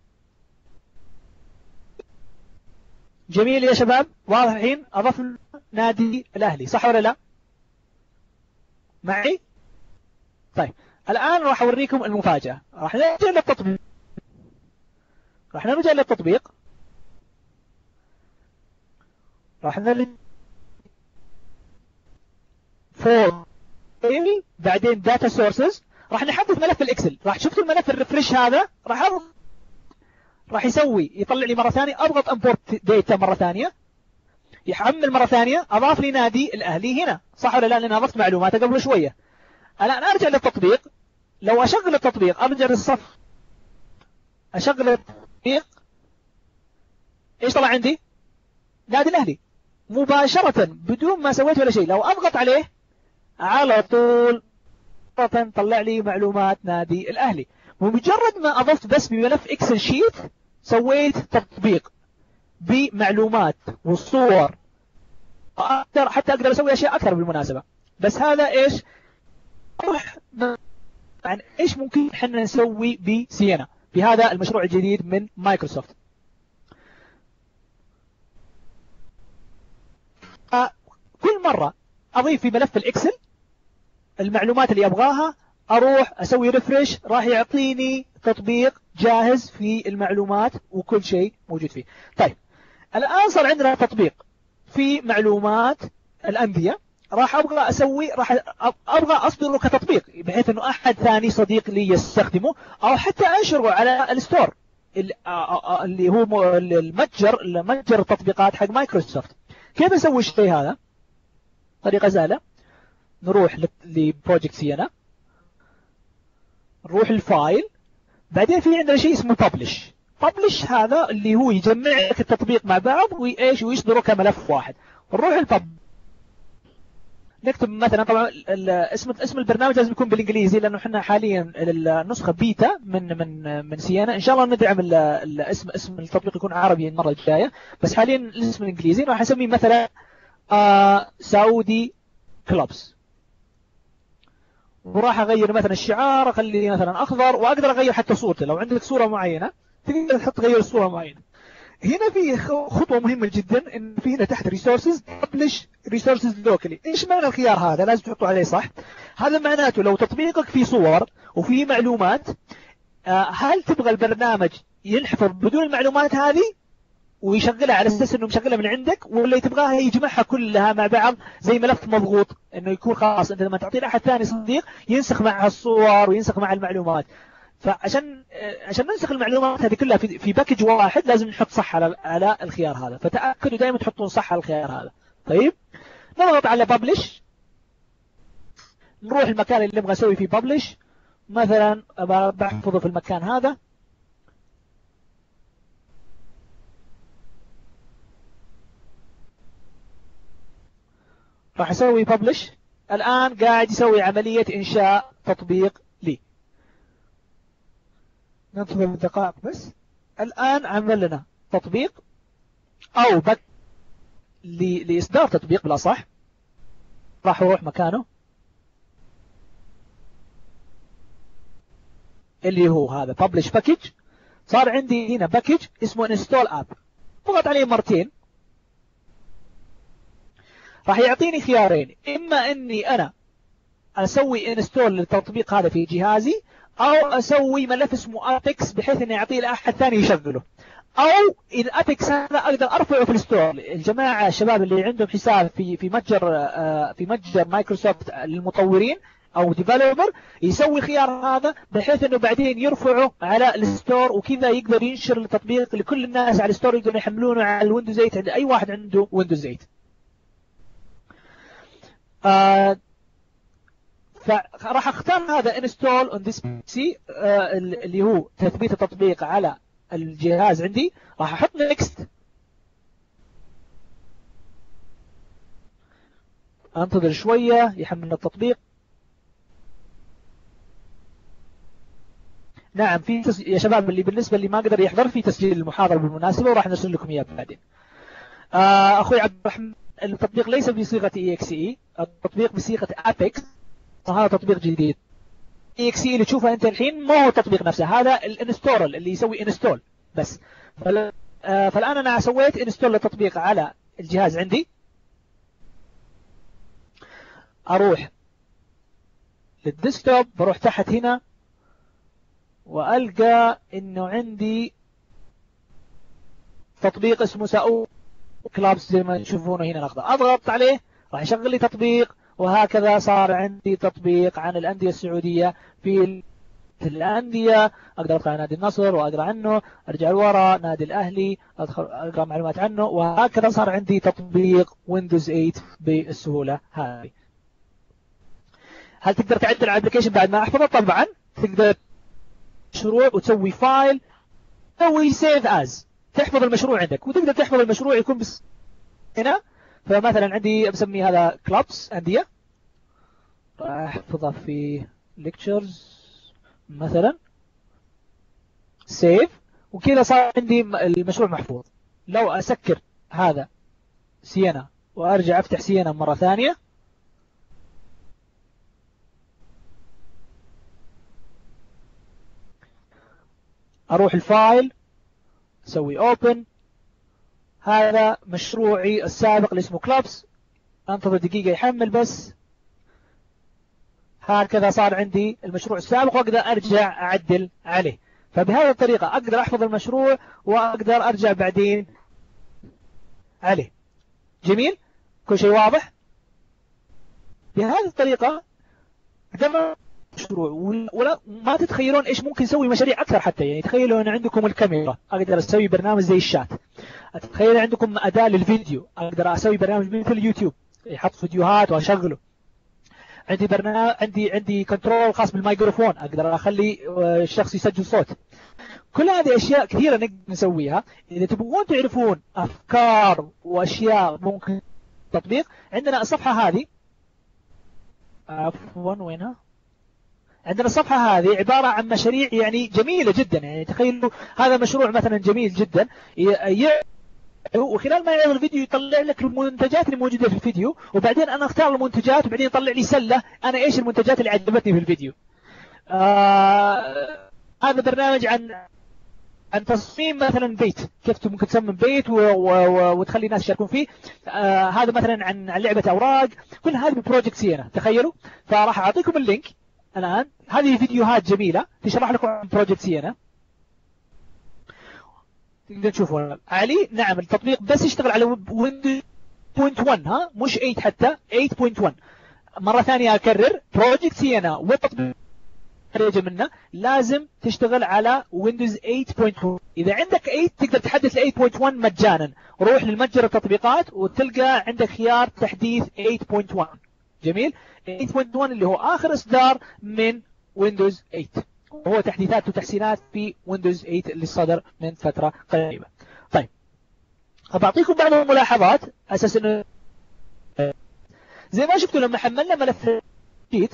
جميل يا شباب، واضح الحين؟ اضف نادي الاهلي صح ولا لا معي؟ طيب الان راح اوريكم المفاجأة. راح نرجع للتطبيق، راح نرجع للتطبيق، راح نرجع فور بعدين داتا سورسز، راح نحدث ملف الاكسل. راح شفتوا الملف الريفرش هذا، راح أضغط، راح يسوي يطلع لي مرة ثانية، اضغط امبورت داتا مرة ثانية، يحمل مرة ثانية، اضاف لي نادي الاهلي هنا صح ولا لا؟ لان اضفت معلومات قبل شوية. الان ارجع للتطبيق، لو اشغل التطبيق ارجع للصف، اشغل التطبيق، ايش طلع عندي؟ نادي الاهلي مباشرة بدون ما سويت ولا شيء. لو اضغط عليه على طول طلع لي معلومات نادي الاهلي. ومجرد ما اضفت بس بملف اكسل شيت سويت تطبيق بمعلومات والصور، اقدر حتى اقدر اسوي اشياء اكثر بالمناسبة. بس هذا ايش عن ايش ممكن احنا نسوي بسينا بهذا المشروع الجديد من مايكروسوفت. كل مرة اضيف في ملف الاكسل المعلومات اللي ابغاها، اروح اسوي ريفرش، راح يعطيني تطبيق جاهز في المعلومات وكل شيء موجود فيه. طيب الان صار عندنا تطبيق في معلومات الأندية، راح ابغى اسوي راح ابغى اصدره كتطبيق بحيث انه احد ثاني صديق لي يستخدمه، او حتى انشره على الستور اللي هو المتجر المتجر التطبيقات حق مايكروسوفت. كيف اسوي الشيء هذا؟ طريقة سهلة، نروح لبروجكت سينا، نروح الفايل، بعدين في عندنا شيء اسمه publish. publish هذا اللي هو يجمع لك التطبيق مع بعض وإيش ويصدره كملف واحد. نروح البب، نكتب مثلا، طبعا اسم اسم البرنامج لازم يكون بالانجليزي لانه احنا حاليا النسخه بيتا من من من سيانا. ان شاء الله ندعم الاسم اسم التطبيق يكون عربي المره الجايه، بس حاليا الاسم الانجليزي. راح اسميه مثلا آه سعودي كلوبس، وراح اغير مثلا الشعار اخليه مثلا اخضر، واقدر اغير حتى صورته. لو عندك صوره معينه تقدر تحط غير الصوره معينه. هنا في خطوه مهمه جدا، ان في هنا تحت ريسورسز publish ريسورسز لوكالي. ايش معنى الخيار هذا؟ لازم تحطوا عليه صح. هذا معناته لو تطبيقك فيه صور وفيه معلومات، هل تبغى البرنامج ينحفظ بدون المعلومات هذه ويشغلها على اساس انه مشغلها من عندك، ولا تبغاها يجمعها كلها مع بعض زي ملف مضغوط، انه يكون خلاص انت لما تعطيه لاحد ثاني صديق ينسخ معها الصور وينسخ مع المعلومات. فعشان عشان ننسخ المعلومات هذه كلها في في باكج واحد لازم نحط صح على على الخيار هذا، فتاكدوا دائما تحطون صح على الخيار هذا. طيب نضغط على ببلش، نروح المكان اللي نبغى نسوي فيه ببلش، مثلا بحفظه في المكان هذا. راح اسوي ببلش. الان قاعد يسوي عملية انشاء تطبيق لي، ننتظر دقائق بس. الان عمل لنا تطبيق او بك لاصدار تطبيق بالاصح. راح اروح مكانه اللي هو هذا publish package. صار عندي هنا باكج اسمه install app، ضغط عليه مرتين راح يعطيني خيارين، اما اني انا اسوي انستول للتطبيق هذا في جهازي، او اسوي ملف اسمه ابيكس بحيث اني اعطيه لاحد ثاني يشغله، او اذا ابيكس هذا اقدر ارفعه في الستور. الجماعه الشباب اللي عندهم حساب في في متجر في متجر مايكروسوفت للمطورين او ديفلوبر يسوي الخيار هذا بحيث انه بعدين يرفعه على الستور، وكذا يقدر ينشر التطبيق لكل الناس على الستور، يقدروا يحملونه على الويندوز ثمانية عند اي واحد عنده ويندوز ثمانية. آه فراح اختار هذا انستول اون ذيس بي سي اللي هو تثبيت التطبيق على الجهاز عندي. راح احط نيكست، انتظر شويه يحمل التطبيق. نعم في تس... يا شباب اللي بالنسبه اللي ما قدر يحضر في تسجيل المحاضره بالمناسبه وراح نرسل لكم اياه بعدين. آه اخوي عبد الرحمن، التطبيق ليس بصيغه اي اكس اي، التطبيق بصيغه ابيكس، وهذا تطبيق جديد. اي اكس اي اللي تشوفه انت الحين مو هو التطبيق نفسه، هذا الانستول اللي يسوي انستول بس. فل... آه فالان انا سويت انستول للتطبيق على الجهاز عندي. اروح للديسكتوب، بروح تحت هنا والقى انه عندي تطبيق اسمه ساو كلابس زي ما تشوفونه هنا الاخضر. اضغط عليه راح يشغل لي تطبيق، وهكذا صار عندي تطبيق عن الانديه السعوديه. في الانديه اقدر اطلع نادي النصر واقرا عنه، ارجع لورا نادي الاهلي ادخل اقرا معلومات عنه، وهكذا صار عندي تطبيق ويندوز ثمانية بالسهوله هذه. هل تقدر تعدل على الابلكيشن بعد ما احفظه؟ طبعا تقدر مشروع وتسوي فايل، تسوي سيف از، تحفظ المشروع عندك، وتقدر تحفظ المشروع يكون بس هنا. فمثلا عندي بسمي هذا كلابس أندية، راح احفظه في ليكتشرز مثلا، سيف، وكذا صار عندي المشروع محفوظ. لو اسكر هذا سينا وارجع افتح سينا مرة ثانية، اروح الفايل اسوي اوبن، هذا مشروعي السابق اللي اسمه كلابس، انتظر دقيقة يحمل بس. هكذا صار عندي المشروع السابق واقدر ارجع اعدل عليه. فبهذه الطريقة اقدر احفظ المشروع واقدر ارجع بعدين عليه. جميل، كل شيء واضح. بهذه الطريقة قدرنا مشروع، ولا ما تتخيلون ايش ممكن نسوي مشاريع اكثر حتى. يعني تخيلوا ان عندكم الكاميرا، اقدر اسوي برنامج زي الشات. تخيلوا عندكم اداة للفيديو، اقدر اسوي برنامج مثل اليوتيوب يحط فيديوهات واشغله. عندي برنامج، عندي عندي كنترول خاص بالميكروفون، اقدر اخلي الشخص يسجل صوت. كل هذه اشياء كثيره نقدر نسويها. اذا تبغون تعرفون افكار واشياء ممكن تطبيق، عندنا الصفحه هذه، عفوا وينها، عندنا الصفحة هذه عبارة عن مشاريع يعني جميلة جدا. يعني تخيلوا هذا مشروع مثلا جميل جدا، وخلال ما يعرض الفيديو يطلع لك المنتجات اللي موجودة في الفيديو، وبعدين أنا أختار المنتجات، وبعدين يطلع لي سلة أنا إيش المنتجات اللي عجبتني في الفيديو. آه هذا برنامج عن عن تصميم مثلا بيت، كيف ممكن تصمم بيت و... و... وتخلي الناس يشاركون فيه. آه هذا مثلا عن عن لعبة أوراق. كل هذه بروجكت سينا، تخيلوا. فراح أعطيكم اللينك الآن. هذه فيديوهات جميلة تشرح لكم عن بروجكت سينا، تقدر تشوفون علي. نعم التطبيق بس يشتغل على ويندوز ثمانية نقطة واحد، ها مش ثمانية حتى، ثمانية نقطة واحد. مرة ثانية أكرر، بروجكت سينا والتطبيق خريجة منه لازم تشتغل على ويندوز ثمانية نقطة واحد. إذا عندك ثمانية تقدر تحدث ثمانية نقطة واحد مجانا. روح للمتجر التطبيقات وتلقى عندك خيار تحديث ثمانية نقطة واحد. جميل. ثمانية نقطة واحد اللي هو آخر إصدار من ويندوز ثمانية، وهو تحديثات وتحسينات في ويندوز ثمانية اللي صدر من فترة قريبة. طيب أبعطيكم بعض الملاحظات أساس إنه زي ما شفتوا لما حملنا ملف جيت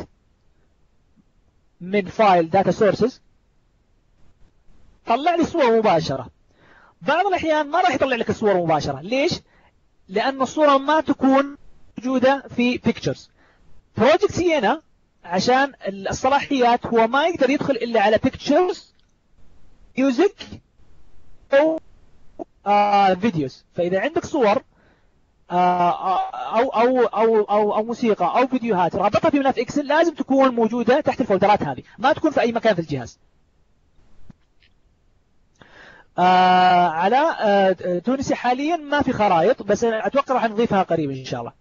من فايل داتا سورسز طلع لي صورة مباشرة. بعض الأحيان ما راح يطلع لك الصورة مباشرة. ليش؟ لأن الصورة ما تكون موجودة في بيكتشرز. بروجكت سينا عشان الصلاحيات هو ما يقدر يدخل إلا على بيكتشرز، ميوزك أو آه فيديوز. فإذا عندك صور أو, أو, أو, أو, أو موسيقى أو فيديوهات رابطها في ملف إكسل لازم تكون موجودة تحت الفولدرات هذه، ما تكون في أي مكان في الجهاز. آه على آه تونسي حاليا ما في خرائط، بس أتوقع راح نضيفها قريبا إن شاء الله.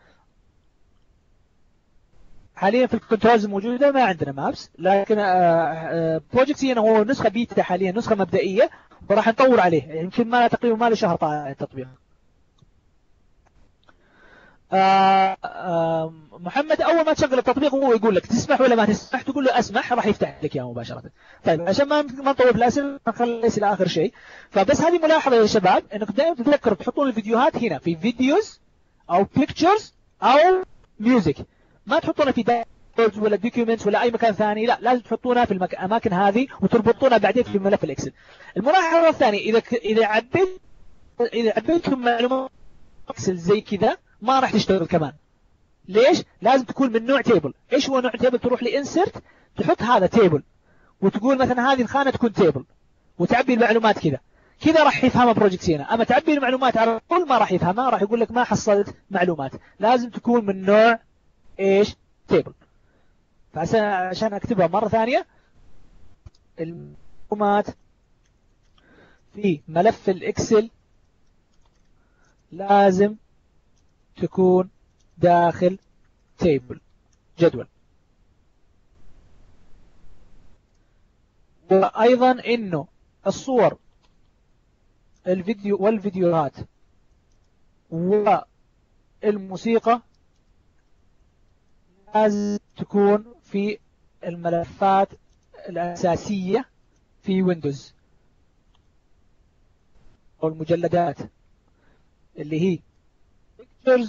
حاليا في الكنترولز موجودة، ما عندنا مابس، لكن بروجكت سينا هو نسخة بيتا حاليا، نسخة مبدئية، وراح نطور عليه، يمكن ما تقريبا ما له شهر طالع التطبيق. آه آه محمد أول ما تشغل التطبيق هو يقول لك تسمح ولا ما تسمح، تقول له أسمح راح يفتح لك إياه مباشرة. طيب عشان ما ما نطول في الأسئلة نخلي إلى آخر شيء، فبس هذه ملاحظة يا شباب إنكم دائما تتذكروا تحطون الفيديوهات هنا في فيديوز أو بيكتشرز أو ميوزك، ما تحطونها في دايرز ولا دوكيومنتس ولا أي مكان ثاني، لا لازم تحطونها في الأماكن هذه وتربطونها بعدين في ملف الإكسل. الملاحظة الثانية، إذا إذا عبيت إذا عبيتم معلومات إكسل زي كذا ما راح تشتغل كمان. ليش؟ لازم تكون من نوع تيبل. إيش هو نوع تيبل؟ تروح لإنسرت تحط هذا تيبل وتقول مثلا هذه الخانة تكون تيبل وتعبي المعلومات كذا كذا، راح يفهمها بروجكت سينا. أما تعبي المعلومات على طول ما راح يفهمها، راح يقول لك ما حصلت معلومات. لازم تكون من نوع إيش؟ تيبل. فعشان أكتبها مرة ثانية، المعلومات في ملف الإكسل لازم تكون داخل تيبل، جدول. وأيضا إنه الصور الفيديو والفيديوهات والموسيقى لازم تكون في الملفات الأساسية في ويندوز، أو المجلدات اللي هي pictures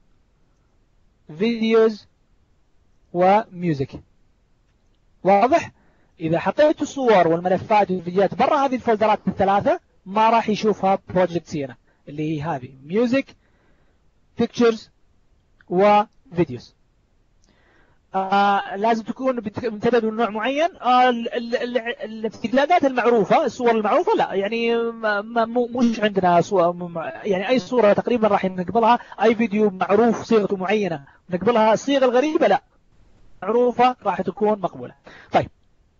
videos وميوزك. واضح؟ إذا حطيت الصور والملفات والفيديوهات برا هذه الفولدرات الثلاثة ما راح يشوفها بروجكت سينا، اللي هي هذه ميوزك pictures وفيديوز. آه لازم تكون ممتدد من نوع معين. آه الاستجلادات المعروفة، الصور المعروفة لا، يعني مش عندنا صور، يعني أي صورة تقريبا راح نقبلها، أي فيديو معروف صيغته معينة نقبلها، الصيغة الغريبة لا، معروفة راح تكون مقبولة. طيب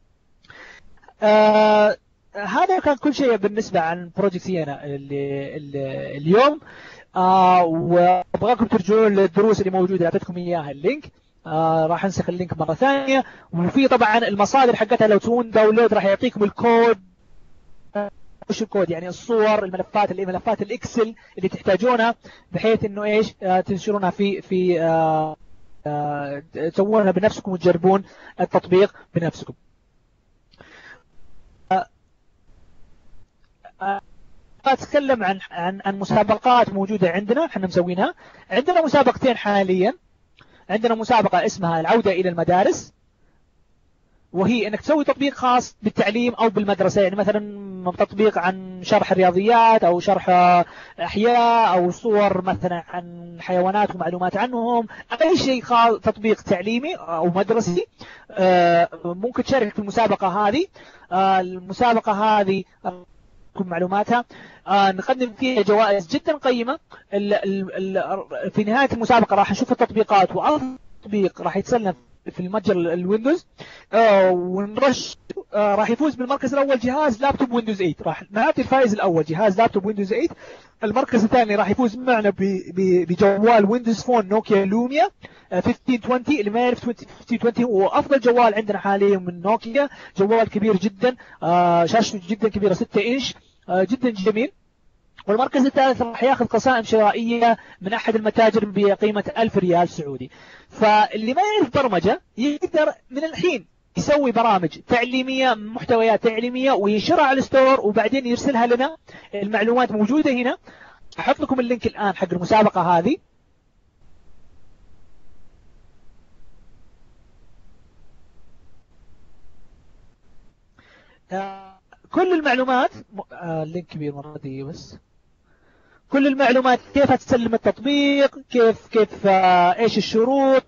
آه هذا كان كل شيء بالنسبة عن بروجكت سينا اليوم. آه وأبغاكم ترجعون للدروس اللي موجودة، أعطيتكم إياها اللينك. آه راح انسخ اللينك مرة ثانية، وفي طبعا المصادر حقتها لو تسوون داونلود راح يعطيكم الكود. وش الكود؟ يعني الصور، الملفات اللي ملفات الاكسل اللي تحتاجونها، بحيث انه ايش آه تنشرونها في في آه آه تسوونها بنفسكم وتجربون التطبيق بنفسكم. آه آه أتكلم عن عن عن مسابقات موجودة عندنا احنا مسوينها. عندنا مسابقتين حاليا. عندنا مسابقة اسمها العودة إلى المدارس، وهي أنك تسوي تطبيق خاص بالتعليم أو بالمدرسة، يعني مثلا تطبيق عن شرح الرياضيات أو شرح أحياء أو صور مثلا عن حيوانات ومعلومات عنهم، أي شيء تطبيق تعليمي أو مدرسي ممكن تشارك في المسابقة هذه. المسابقة هذه معلوماتها آه نقدم فيها جوائز جدا قيمة. ال ال ال في نهاية المسابقة راح نشوف التطبيقات، وأفضل تطبيق راح يتسلم في المتجر الويندوز آه ونرش آه راح يفوز بالمركز الأول جهاز لابتوب ويندوز ثمانية. راح نعطي الفائز الأول جهاز لابتوب ويندوز ثمانية. المركز الثاني راح يفوز معنا بجوال ويندوز فون نوكيا لوميا خمسة عشر عشرين. اللي ما يعرف خمسة عشر عشرين هو أفضل جوال عندنا حاليا من نوكيا، جوال كبير جدا آه شاشته جدا كبيرة ستة إنش آه جدا جميل. والمركز الثالث راح ياخذ قسائم شرائية من أحد المتاجر بقيمة ألف ريال سعودي. فاللي ما يعرف برمجة يقدر من الحين يسوي برامج تعليمية، محتويات تعليمية، وينشرها على الستور وبعدين يرسلها لنا. المعلومات موجودة هنا. أحط لكم اللينك الآن حق المسابقة هذه. كل المعلومات آه اللينك كبير مرة دي بس. كل المعلومات كيف تسلم التطبيق، كيف كيف آه ايش الشروط،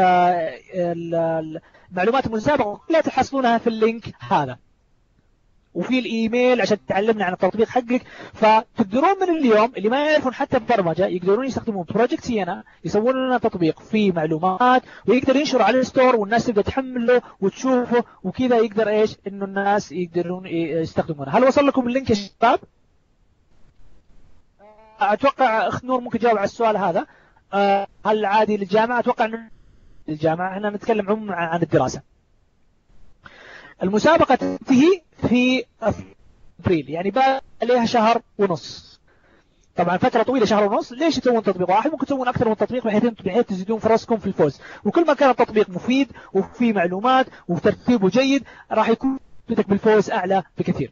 آه المعلومات المسابقة كلها تحصلونها في اللينك هذا. وفي الايميل عشان تعلمنا عن التطبيق حقك. فتقدرون من اليوم اللي ما يعرفون حتى البرمجه يقدرون يستخدمون بروجكت سينا، يسوون لنا تطبيق فيه معلومات ويقدر ينشر على الستور والناس تبدا تحمله وتشوفه، وكذا يقدر ايش انه الناس يقدرون يستخدمونه. هل وصل لكم اللينك يا شباب؟ اتوقع اخت نور ممكن تجاوب على السؤال هذا. هل عادي للجامعه؟ اتوقع انه الجامعه احنا نتكلم عموما عن الدراسه. المسابقه تنتهي في ابريل، يعني بقى عليها شهر ونص. طبعا فتره طويله شهر ونص. ليش تسوون تطبيق واحد؟ ممكن تسوون اكثر من تطبيق بحيث بحيث تزيدون فرصكم في الفوز. وكل ما كان التطبيق مفيد وفيه معلومات وترتيبه جيد راح يكون نسبتك بالفوز اعلى بكثير.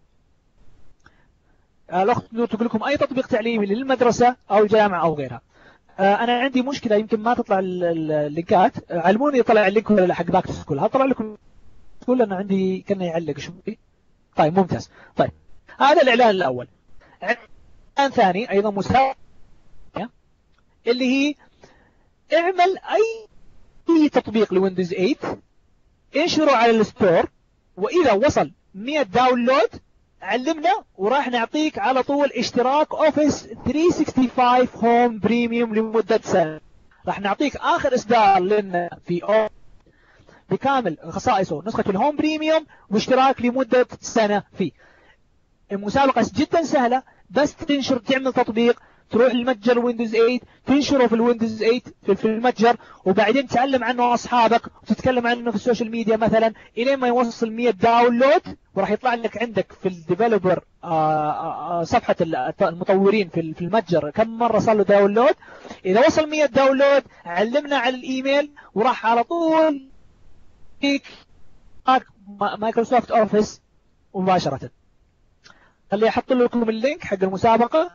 الاخت نور تقول لكم اي تطبيق تعليمي للمدرسه او الجامعه او غيرها. انا عندي مشكله يمكن ما تطلع اللينكات. علموني يطلع اللينك ولا لا حق باك تو سكول. هل طلع لكم سكول؟ انا عندي كنا يعلق شوي. طيب ممتاز. طيب هذا الاعلان الاول. اعلان ثاني ايضا مسابقه اللي هي اعمل اي تطبيق لويندوز ثمانية انشره على الستور، واذا وصل مئة داونلود علمنا وراح نعطيك على طول اشتراك اوفيس ثلاثمئة وخمسة وستين هوم بريميوم لمدة سنة. راح نعطيك اخر اصدار لنا في أو بكامل خصائصه نسخة الهوم بريميوم واشتراك لمدة سنة فيه. المسابقة جدا سهلة، بس تنشر تعمل تطبيق، تروح للمتجر ويندوز ثمانية تنشره في الويندوز ثمانية في المتجر، وبعدين تعلم عنه اصحابك وتتكلم عنه في السوشيال ميديا مثلا الين ما يوصل مئة داونلود، وراح يطلع لك عندك في الديفلوبر صفحة المطورين في المتجر كم مرة صار له داونلود. اذا وصل مئة داونلود علمنا على الايميل وراح على طول فيك مايكروسوفت اوفيس مباشرة. خلي احط لكم اللينك حق المسابقة.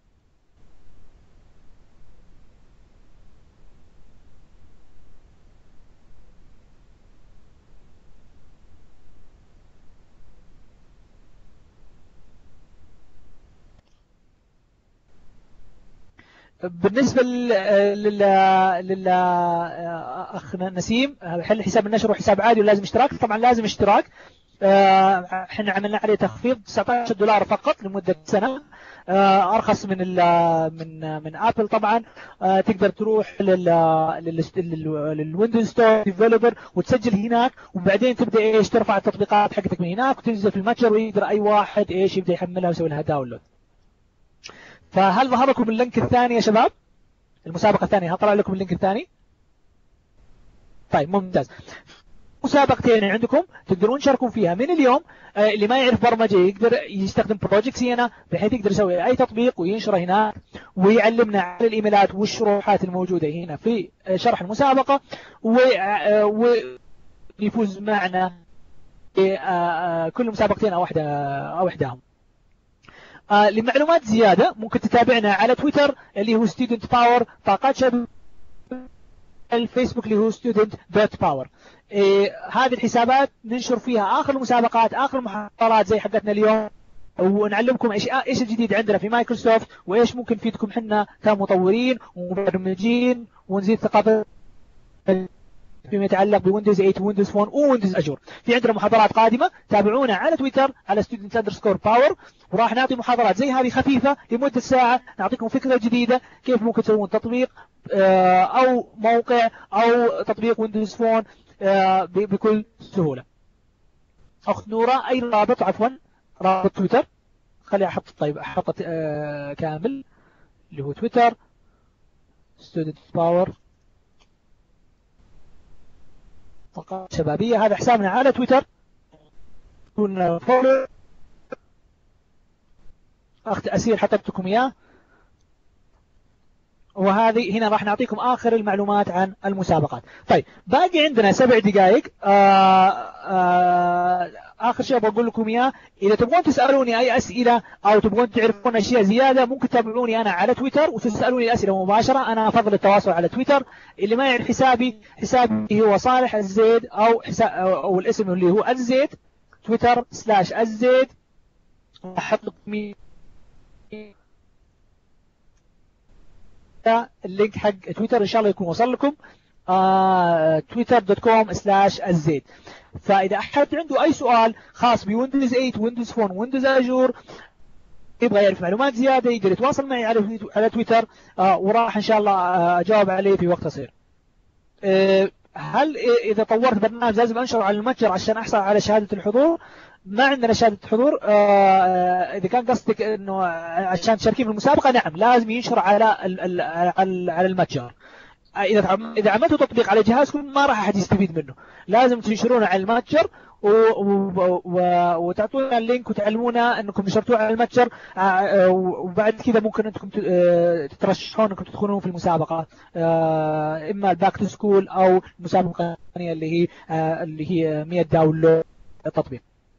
بالنسبة لل لل أخ نسيم، هل حساب النشر وحساب عادي ولازم اشتراك؟ طبعا لازم اشتراك. احنا عملنا عليه تخفيض تسعة عشر دولار فقط لمدة سنة، ارخص من ال من من ابل. طبعا تقدر تروح لل للويندوز ستور ديفلوبر وتسجل هناك، وبعدين تبدا ايش ترفع التطبيقات حقتك من هناك وتنزل في المتجر، ويقدر اي واحد ايش يبدا يحملها ويسوي لها داونلود. فهل ظهر لكم اللينك الثاني يا شباب؟ المسابقة الثانية هل طلع لكم اللينك الثاني؟ طيب ممتاز. مسابقتين عندكم تقدرون تشاركون فيها من اليوم. آه اللي ما يعرف برمجة يقدر يستخدم بروجكت سينا بحيث يقدر يسوي اي تطبيق وينشره هناك ويعلمنا على الايميلات والشروحات الموجودة هنا في شرح المسابقة، ويفوز معنا آه كل مسابقتين او واحدة او احداهم. آه لمعلومات زيادة ممكن تتابعنا على تويتر اللي هو ستودنت باور طاقات شباب، الفيسبوك اللي هو ستودنت دوت باور. إيه هذه الحسابات ننشر فيها آخر المسابقات آخر المحاضرات زي حقتنا اليوم، ونعلمكم ايش ايش الجديد عندنا في مايكروسوفت وايش ممكن نفيدكم حنا كمطورين ومبرمجين، ونزيد ثقافة فيما يتعلق بويندوز ثمانية ويندوز فون وويندوز أجور. في عندنا محاضرات قادمة، تابعونا على تويتر على student underscore power، وراح نعطي محاضرات زي هذه خفيفة لمدة ساعة نعطيكم فكرة جديدة كيف ممكن تسوون تطبيق أو موقع أو تطبيق ويندوز فون بكل سهولة. أخت نورة أي رابط عفوا رابط تويتر خلي أحط طيب أحط كامل اللي هو تويتر student power طاقات شبابية. هذا حسابنا على تويتر، كنا فولو. أخت أسير حطبتكم إياه. وهذه هنا راح نعطيكم آخر المعلومات عن المسابقات. طيب باقي عندنا سبع دقائق. آآ آآ آخر شيء بقول لكم إياه، إذا تبغون تسألوني أي أسئلة أو تبغون تعرفون أشياء زيادة ممكن تتابعوني أنا على تويتر وتسألوني الأسئلة مباشرة. أنا أفضل التواصل على تويتر. اللي ما يعرف حسابي، حسابي هو صالح الزيد أو حساب أو الاسم اللي هو الزيد تويتر سلاش الزيد. أحط لكم اللينك حق تويتر إن شاء الله يكون وصل لكم. تويتر دوت كوم سلاش الزيد. فإذا أحد عنده أي سؤال خاص بويندوز ثمانية ويندوز فون ويندوز أجور، يبغى يعرف معلومات زيادة، يقدر يتواصل معي على على تويتر، آه وراح إن شاء الله آه أجاوب عليه في وقت قصير. آه هل إذا طورت برنامج لازم أنشره على المتجر عشان أحصل على شهادة الحضور؟ ما عندنا شهادة حضور. آه إذا كان قصدك إنه عشان تشاركين في المسابقة، نعم لازم ينشر على على المتجر. إذا إذا عملتوا تطبيق على جهازكم ما راح أحد يستفيد منه، لازم تنشرونه على المتجر وتعطونا اللينك وتعلمونا أنكم نشرتوه على المتجر، وبعد كذا ممكن أنكم تترشحون أنكم تدخلون في المسابقة، إما الباك تو سكول أو المسابقة الثانية اللي هي اللي هي مية داونلود التطبيق.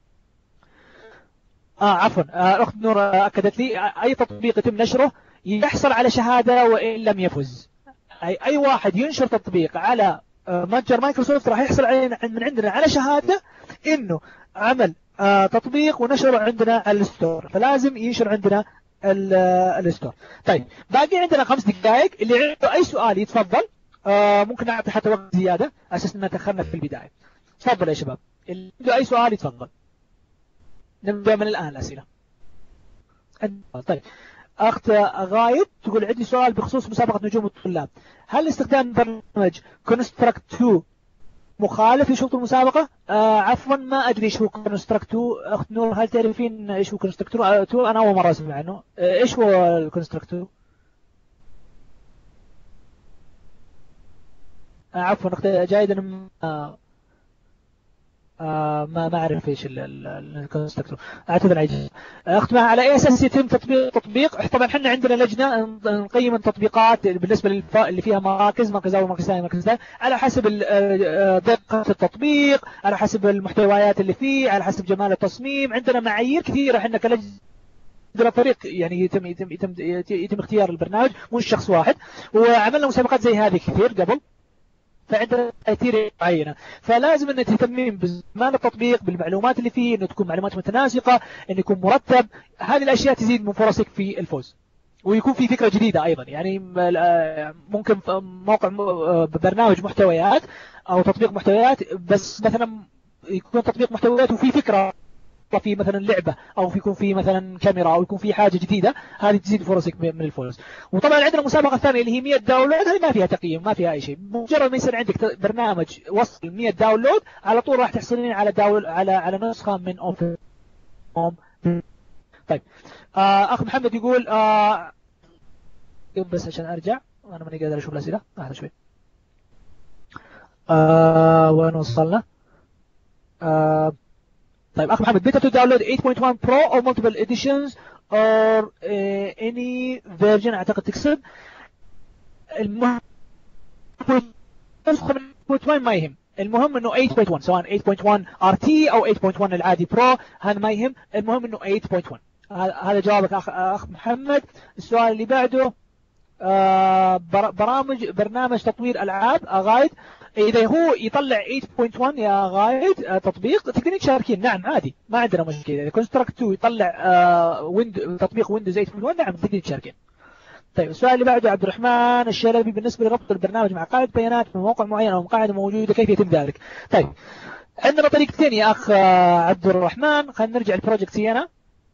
آه عفوا آه أخت نور أكدت لي أي تطبيق يتم نشره يحصل على شهادة وإن لم يفز. أي أي واحد ينشر تطبيق على متجر مايكروسوفت راح يحصل علينا من عندنا على شهادة إنه عمل تطبيق ونشره عندنا على الستور، فلازم ينشر عندنا الستور. طيب باقي عندنا خمس دقائق، اللي عنده أي سؤال يتفضل. ممكن نعطي حتى وقت زيادة أساس إننا تأخرنا في البداية. تفضل يا شباب، اللي عنده أي سؤال يتفضل. نبدأ من الآن الأسئلة. طيب أخت غايد تقول عندي سؤال بخصوص مسابقة نجوم الطلاب، هل استخدام برنامج كونستراكت تو مخالف لشروط المسابقة؟ آه عفوا ما أدري إيش هو كونستراكت تو. أخت نور هل تعرفين إيش هو كونستراكت تو؟ أنا أول مرة أسمع عنه. آه إيش هو الكونستراكت تو؟ آه عفوا أخت جايدا آه آه ما ما أعرف إيش الكونستراكتور. أعتذر عجيب. أختم على أي أساس يتم تطبيق تطبيق طبعا إحنا عندنا لجنة نقيم التطبيقات بالنسبة اللي فيها مراكز، مركز أول مركز ثاني مركز ثالث، على حسب دقة التطبيق، على حسب المحتويات اللي فيه، على حسب جمال التصميم. عندنا معايير كثيرة إحنا كلجنة عندنا طريق يعني يتم يتم يتم يتم اختيار البرنامج مش شخص واحد، وعملنا مسابقات زي هذه كثير قبل، فعندنا كثير معينة. فلازم أن تهتمين بزمان التطبيق، بالمعلومات اللي فيه، أن تكون معلومات متناسقة، أن يكون مرتب. هذه الأشياء تزيد من فرصك في الفوز، ويكون في فكرة جديدة أيضا. يعني ممكن موقع برنامج محتويات أو تطبيق محتويات، بس مثلا يكون تطبيق محتويات وفي فكرة في مثلا لعبة، أو يكون في مثلا كاميرا، أو يكون في حاجة جديدة، هذه تزيد فرصك من الفوز. وطبعا عندنا مسابقة ثانية اللي هي مية داونلود، هذه ما فيها تقييم ما فيها أي شيء، مجرد ما يصير عندك برنامج وصل مية داونلود على طول راح تحصلين على داول على على نسخة من أوفر. طيب آه أخ محمد يقول آه بس عشان أرجع أنا ماني قادر أشوف الأسئلة، لحظة شوي. آه وين وصلنا؟ آه طيب أخ محمد beta to download eight point one Pro or multiple editions or uh, any version أعتقد تقصد. المهم ما يهم، المهم إنه eight point one سواء eight point one آر تي أو eight point one العادي Pro، هذا ما يهم، المهم إنه eight point one. هذا جوابك أخ أخ محمد. السؤال اللي بعده آه برامج برنامج تطوير ألعاب غايد، إذا هو يطلع eight point one يا غايد تطبيق تقدرين تشاركين. نعم عادي ما عندنا مشكلة. إذا كونستراكت تو يطلع آه ويند تطبيق ويندوز eight point one نعم تقدرين تشاركين. طيب السؤال اللي بعده عبد الرحمن الشلبي، بالنسبة لربط البرنامج مع قاعدة بيانات من موقع معين أو قاعدة موجودة كيف يتم ذلك؟ طيب عندنا طريقتين يا أخ عبد الرحمن. خلينا نرجع البروجكت هنا.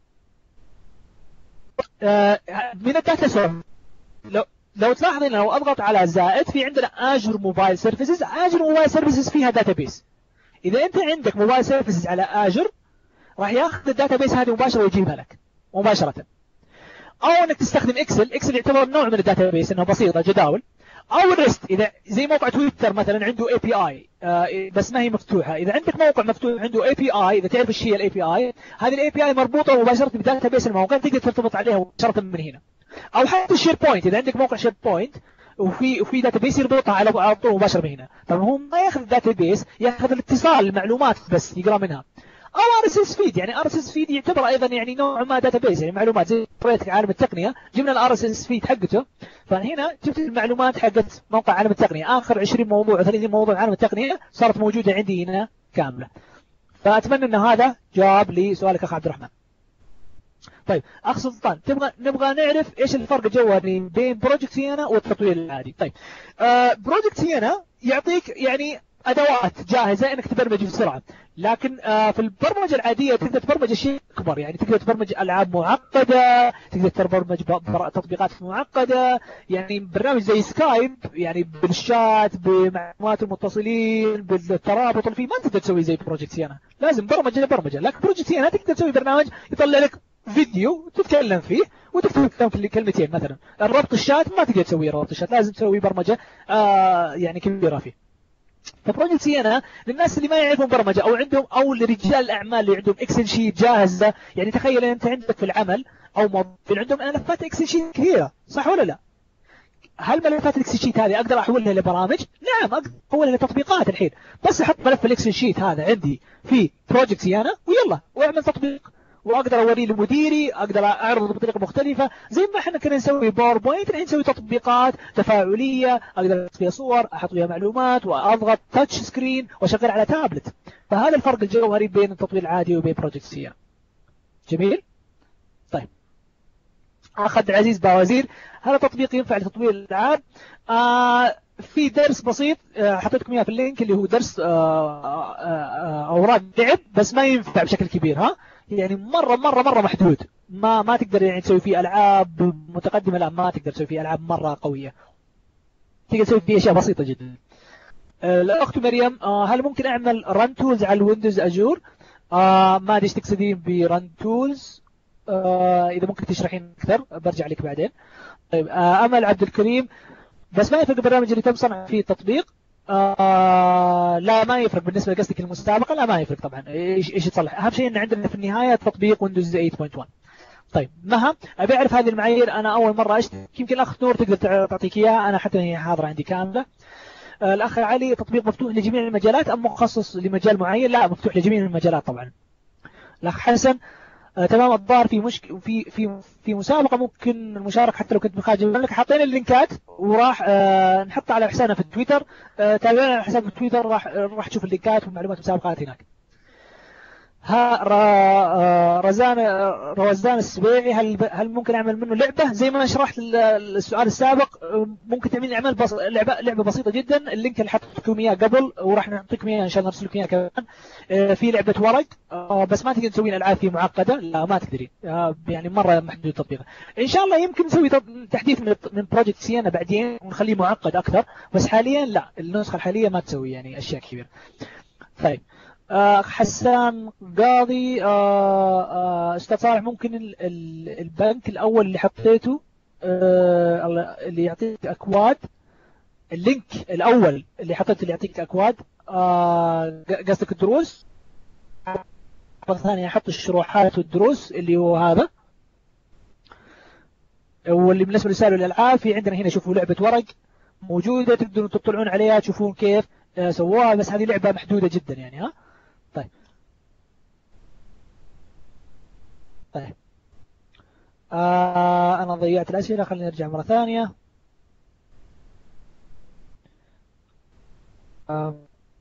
آه من الداتا سورس لو لو تلاحظين لو اضغط على زائد في عندنا اجر موبايل سيرفيسز. اجر موبايل سيرفيسز فيها داتابيس. اذا انت عندك موبايل سيرفيسز على اجر راح ياخذ الداتابيس هذه مباشره ويجيبها لك مباشره. او انك تستخدم اكسل. اكسل يعتبر نوع من الداتابيس انه بسيطه جداول. او الريست اذا زي موقع تويتر مثلا عنده اي بي اي بس ما هي مفتوحه. اذا عندك موقع مفتوح عنده اي بي اي، اذا تعرف ايش هي الاي بي اي، هذه الاي بي اي مربوطه مباشره بداتابيس الموقع تقدر ترتبط عليها مباشره من هنا. او حتى الشير بوينت اذا عندك موقع شير بوينت وفي وفي داتابيس يربطها على على طول مباشره من هنا. طبعا هو ما ياخذ الداتابيس، ياخذ الاتصال المعلومات بس يقرا منها. او ار اس اس فيد، يعني ار اس اس فيد يعتبر ايضا يعني نوع ما داتابيس يعني معلومات زي قريتك عالم التقنيه جبنا الار اس اس فيد حقته، فهنا جبت المعلومات حقت موقع عالم التقنيه اخر عشرين موضوع ثلاثين موضوع عالم التقنيه صارت موجوده عندي هنا كامله. فاتمنى ان هذا جواب لسؤالك اخ عبد الرحمن. طيب اخ سلطان، تبغى نبغى نعرف ايش الفرق الجوهري بين بروجكت سيانا والتطوير العادي. طيب آه بروجكت سيانا يعطيك يعني ادوات جاهزه انك تبرمج بسرعه، لكن آه في البرمجه العاديه تقدر تبرمج اشياء اكبر، يعني تقدر تبرمج العاب معقده، تقدر تبرمج تطبيقات معقده، يعني برنامج زي سكايب يعني بالشات بمعلومات المتصلين بالترابط اللي فيه ما تقدر تسوي زي بروجكت سيانا، لازم برمجه برمجه. لكن بروجكت سيانا تقدر تسوي برنامج يطلع لك فيديو تتكلم فيه وتكتب في كلمتين مثلا. الربط الشات ما تقدر تسوي ربط الشات، لازم تسوي برمجه آه يعني كبيره فيه. فبروجكت سيانا للناس اللي ما يعرفون برمجه او عندهم او لرجال الاعمال اللي عندهم اكسل شيت جاهزه، يعني تخيل انت عندك في العمل او موظفين عندهم ملفات اكسل شيت كثيره، صح ولا لا؟ هل ملفات الاكسل شيت هذه اقدر احولها لبرامج؟ نعم اقدر احولها لتطبيقات الحين، بس احط ملف الاكسل شيت هذا عندي في بروجكت سيانا ويلا واعمل تطبيق، واقدر اوريه لمديري، اقدر اعرضه بطريقه مختلفه زي ما احنا كنا نسوي باوربوينت، الحين نسوي تطبيقات تفاعليه اقدر احط فيها صور، احط فيها معلومات، واضغط تاتش سكرين واشغل على تابلت. فهذا الفرق الجوهري بين التطوير العادي وبين بروجكت سيانا. جميل. طيب اخ عبد العزيز باوزير، هذا تطبيق ينفع لتطوير الالعاب؟ آه في درس بسيط آه حطيت لكم اياه في اللينك اللي هو درس آه آه آه اوراق لعب، بس ما ينفع بشكل كبير، ها يعني مره مره مره محدود، ما ما تقدر يعني تسوي فيه العاب متقدمه، لا ما تقدر تسوي فيه العاب مره قويه، تقدر تسوي فيه اشياء بسيطه جدا. آه الاخت مريم، آه هل ممكن اعمل ران تولز على الويندوز اجور؟ آه ما ادري ايش تقصدين بران تولز، آه إذا ممكن تشرحين أكثر برجع لك بعدين. طيب آه أمل عبد الكريم، بس ما يفرق البرنامج اللي تم صنع فيه التطبيق؟ آه لا ما يفرق بالنسبة لقصدك المسابقة، لا ما يفرق طبعا، إيش إيش تصلح، أهم شيء إن عندنا في النهاية تطبيق ويندوز ثمانية نقطة واحد. طيب مها، أبي أعرف هذه المعايير، أنا أول مرة أشترك، يمكن الأخ نور تقدر تعطيك إياها، أنا حتى هي حاضرة عندي كاملة. آه الأخ علي، تطبيق مفتوح لجميع المجالات أم مخصص لمجال معين؟ لا مفتوح لجميع المجالات طبعا. الأخ حسن، آه تمام الظاهر في مشك في في في مسابقه ممكن المشاركه حتى لو كنت من خارج المملكه، حاطين اللينكات وراح آه نحطها على حسابنا في التويتر، آه تابعونا على حساب التويتر، راح راح تشوف اللينكات ومعلومات المسابقات هناك. ها رزان روزان السبيعي، هل هل ممكن اعمل منه لعبه زي ما شرحت السؤال السابق؟ ممكن تعمل اعمال بس لعبه لعبه بسيطه جدا، اللينك اللي حطيت لكم اياه قبل وراح نعطيكم اياه ان شاء الله، نرسل لكم اياه كمان. في لعبه ورق بس ما تقدر تسوين العاب فيه معقده، لا ما تقدرين، يعني مره محدود تطبيقها. ان شاء الله يمكن نسوي تحديث من من بروجكت سيانا بعدين ونخليه معقد اكثر، بس حاليا لا، النسخه الحاليه ما تسوي يعني اشياء كبيره. طيب آه حسان قاضي، آه آه استاذ صالح، ممكن ال ال البنك الاول اللي حطيته آه اللي يعطيك اكواد، اللينك الاول اللي حطيته اللي يعطيك اكواد، آه قصدك الدروس؟ مرة ثانية احط الشروحات والدروس اللي هو هذا، واللي بالنسبه لسائل الالعاب في عندنا هنا شوفوا لعبه ورق موجوده، تقدروا تطلعون عليها تشوفون كيف آه سووها، بس هذه لعبه محدوده جدا يعني. ها طيب طيب آه أنا ضيعت الأسئلة، خلينا نرجع مرة ثانية. آه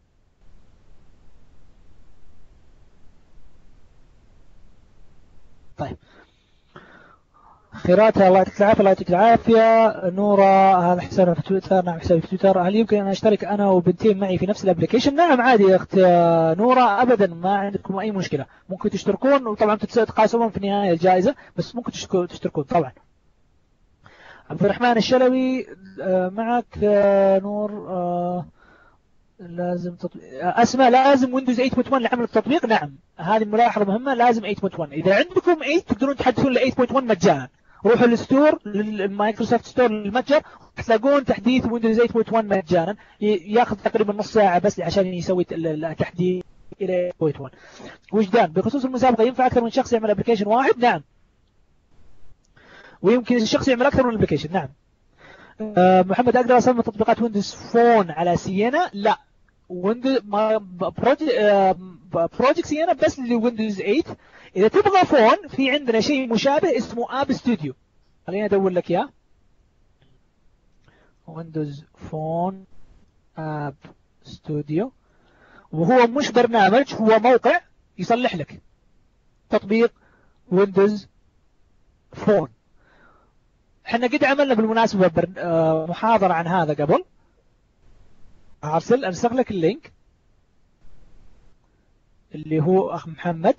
طيب خيراتها، الله يعطيك العافية. الله يعطيك العافية. نورة، هذا حسابنا في تويتر، نعم حسابي في تويتر. هل يمكن أن أشترك أنا وبنتين معي في نفس الابليكيشن؟ نعم عادي يا أخت نورة، أبدا ما عندكم أي مشكلة، ممكن تشتركون، وطبعا تقاسمون في النهاية الجائزة، بس ممكن تشتركون طبعا. عبد الرحمن الشلوي، معك نور، لازم تطبيق اسماء، لازم ويندوز ثمانية نقطة واحد لعمل التطبيق. نعم هذه ملاحظة مهمة، لازم ثمانية نقطة واحد. إذا عندكم ثمانية تقدرون تحدثون ل ثمانية نقطة واحد مجانا، روحوا للستور للمايكروسوفت ستور للمتجر تلاقون تحديث ويندوز ثمانية نقطة واحد مجانا، ياخذ تقريبا نص ساعة بس عشان يسوي التحديث إلى ثمانية نقطة واحد. وجدان، بخصوص المسابقة ينفع أكثر من شخص يعمل ابلكيشن واحد؟ نعم، ويمكن الشخص يعمل أكثر من ابلكيشن. نعم. أه محمد، أقدر أصمم تطبيقات ويندوز فون على سيانا؟ لا، ويندوز بروجكت سيانا بس لويندوز ثمانية. إذا تبغى فون في عندنا شيء مشابه اسمه آب ستوديو، خليني أدور لك إياه. ويندوز فون آب ستوديو، وهو مش برنامج، هو موقع يصلح لك تطبيق ويندوز فون. احنا قد عملنا بالمناسبة محاضرة عن هذا قبل، ارسل ارسل لك اللينك اللي هو اخ محمد.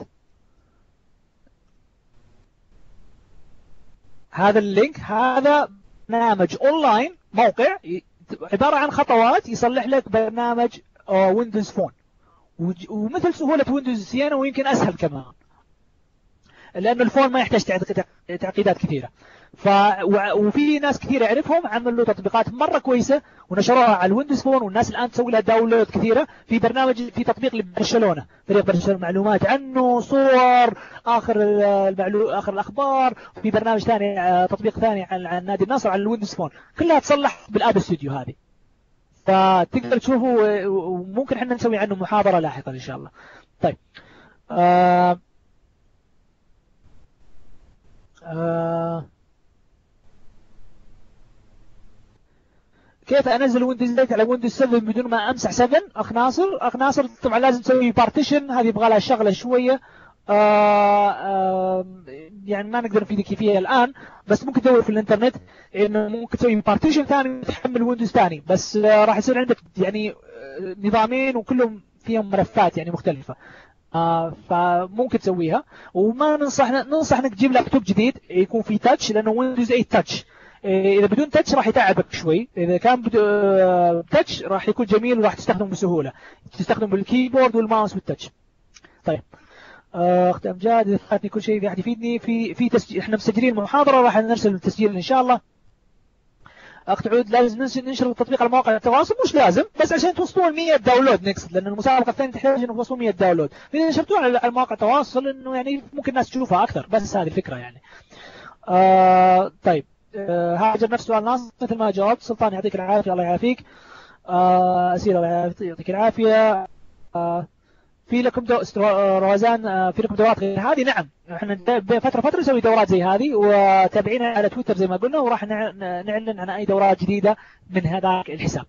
هذا اللينك هذا برنامج اونلاين، موقع عبارة عن خطوات يصلح لك برنامج ويندوز فون، ومثل سهولة ويندوز سيانا ويمكن اسهل كمان، لأنه الفون ما يحتاج تعقيدات كثيرة. ف وفي ناس كثير يعرفهم عملوا تطبيقات مرة كويسة ونشروها على الويندوز فون، والناس الآن تسوي لها داونلود كثيرة. في برنامج في تطبيق لبرشلونة، فريق برشلونة معلومات عنه، صور، آخر المعلو... آخر الأخبار. في برنامج ثاني، تطبيق ثاني عن عن نادي النصر على الويندوز فون، كلها تصلح بالآب ستوديو هذه، فتقدر تشوفوا، وممكن احنا نسوي عنه محاضرة لاحقا إن شاء الله. طيب آه... آه... كيف انزل ويندوز ثمانية على ويندوز سبعة بدون ما امسح سبعة؟ اخ ناصر اخ ناصر طبعا لازم تسوي بارتيشن، هذه يبغى لها شغله شويه. آه آه يعني ما نقدر نفيدك فيها الان، بس ممكن تدور في الانترنت انه ممكن تسوي بارتيشن ثاني وتحمل ويندوز ثاني، بس آه راح يصير عندك يعني نظامين وكلهم فيهم ملفات يعني مختلفه. آه فممكن تسويها، وما ننصح ننصح انك تجيب لابتوب جديد يكون فيه تاتش، لانه ويندوز ثمانية تاتش اذا بدون تاتش راح يتعبك شوي، اذا كان تاتش راح يكون جميل وراح تستخدمه بسهوله، تستخدم بالكيبورد والماوس والتاتش. طيب اخت امجاد، اذا فاتني كل شيء اذا احد يفيدني في في تسجيل، احنا مسجلين محاضره راح نرسل التسجيل ان شاء الله. اخت عود، لازم ننشر التطبيق على مواقع التواصل؟ مش لازم، بس عشان توصلون مية داونلود نقصد، لان المسابقه الثانيه تحتاج انه توصلون مية داونلود، اذا نشرتوها على مواقع التواصل انه يعني ممكن الناس تشوفها اكثر، بس هذه الفكره يعني. آه طيب آه هاجر نفس سؤال ناصر مثل ما جاوبت. سلطان يعطيك العافيه. الله يعافيك. آه أسير الله يعطيك العافيه. آه في لكم دو... روزان آه في لكم دورات غير هذه؟ نعم، احنا فتره فتره نسوي دورات زي هذه، وتابعينا على تويتر زي ما قلنا، وراح نعلن عن اي دورات جديده من هذاك الحساب.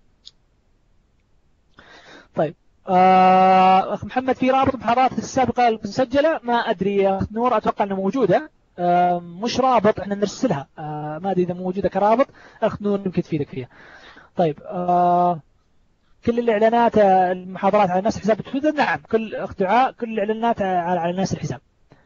طيب آه اخ محمد، في رابط محاضرات السابقه المسجله؟ ما ادري يا اخ نور، اتوقع انها موجوده. آه مش رابط، احنا نرسلها، آه ما ادري اذا موجوده كرابط، اخ نور يمكن تفيدك فيها. طيب آه كل الاعلانات المحاضرات على نفس حساب تويتر؟ نعم، كل اخ دعاء كل الاعلانات على على نفس الحساب.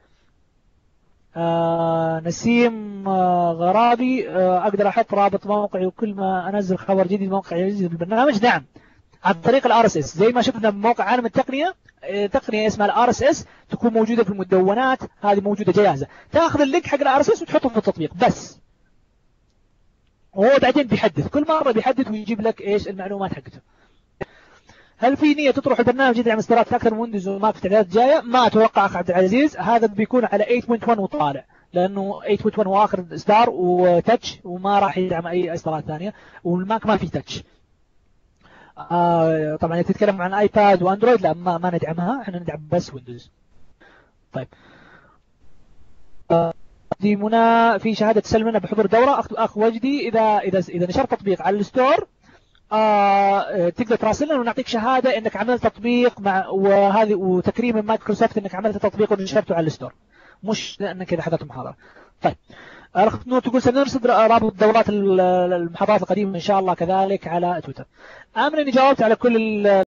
آه نسيم آه غرابي، آه اقدر احط رابط موقعي وكل ما انزل خبر جديد موقع جديد بالبرنامج؟ نعم، عن طريق الار اس اس، زي ما شفنا بموقع عالم التقنيه، تقنيه اسمها الار اس اس تكون موجوده في المدونات، هذه موجوده جاهزه، تاخذ اللينك حق الار اس اس وتحطه في التطبيق بس، وهو بعدين بيحدث كل مره بيحدث ويجيب لك ايش المعلومات حقته. هل في نيه تطرح البرنامج يدعم اصدارات اكثر من ويندوز وماك في التعديلات الجايه؟ ما اتوقع اخ عبد العزيز، هذا بيكون على ثمانية نقطة واحد وطالع، لانه ثمانية نقطة واحد هو اخر اصدار وتاتش، وما راح يدعم اي اصدارات ثانيه، والماك ما في تاتش. آه طبعا تتكلم عن ايباد واندرويد، لا ما, ما ندعمها، احنا ندعم بس ويندوز. طيب آه دي منى، في شهاده تسلمنا بحضور دوره. اخ اخ وجدي، اذا اذا اذا نشرت تطبيق على الستور آه تقدر تراسلنا ونعطيك شهاده انك عملت تطبيق مع، وهذه وتكريم من مايكروسوفت انك عملت تطبيق ونشرته على الستور، مش لانك اذا حضرت محاضره. طيب الاخت نور تقول سنرصد رابط دورات المحاضرات القديمه ان شاء الله كذلك على تويتر. امن اني جاوبت على كل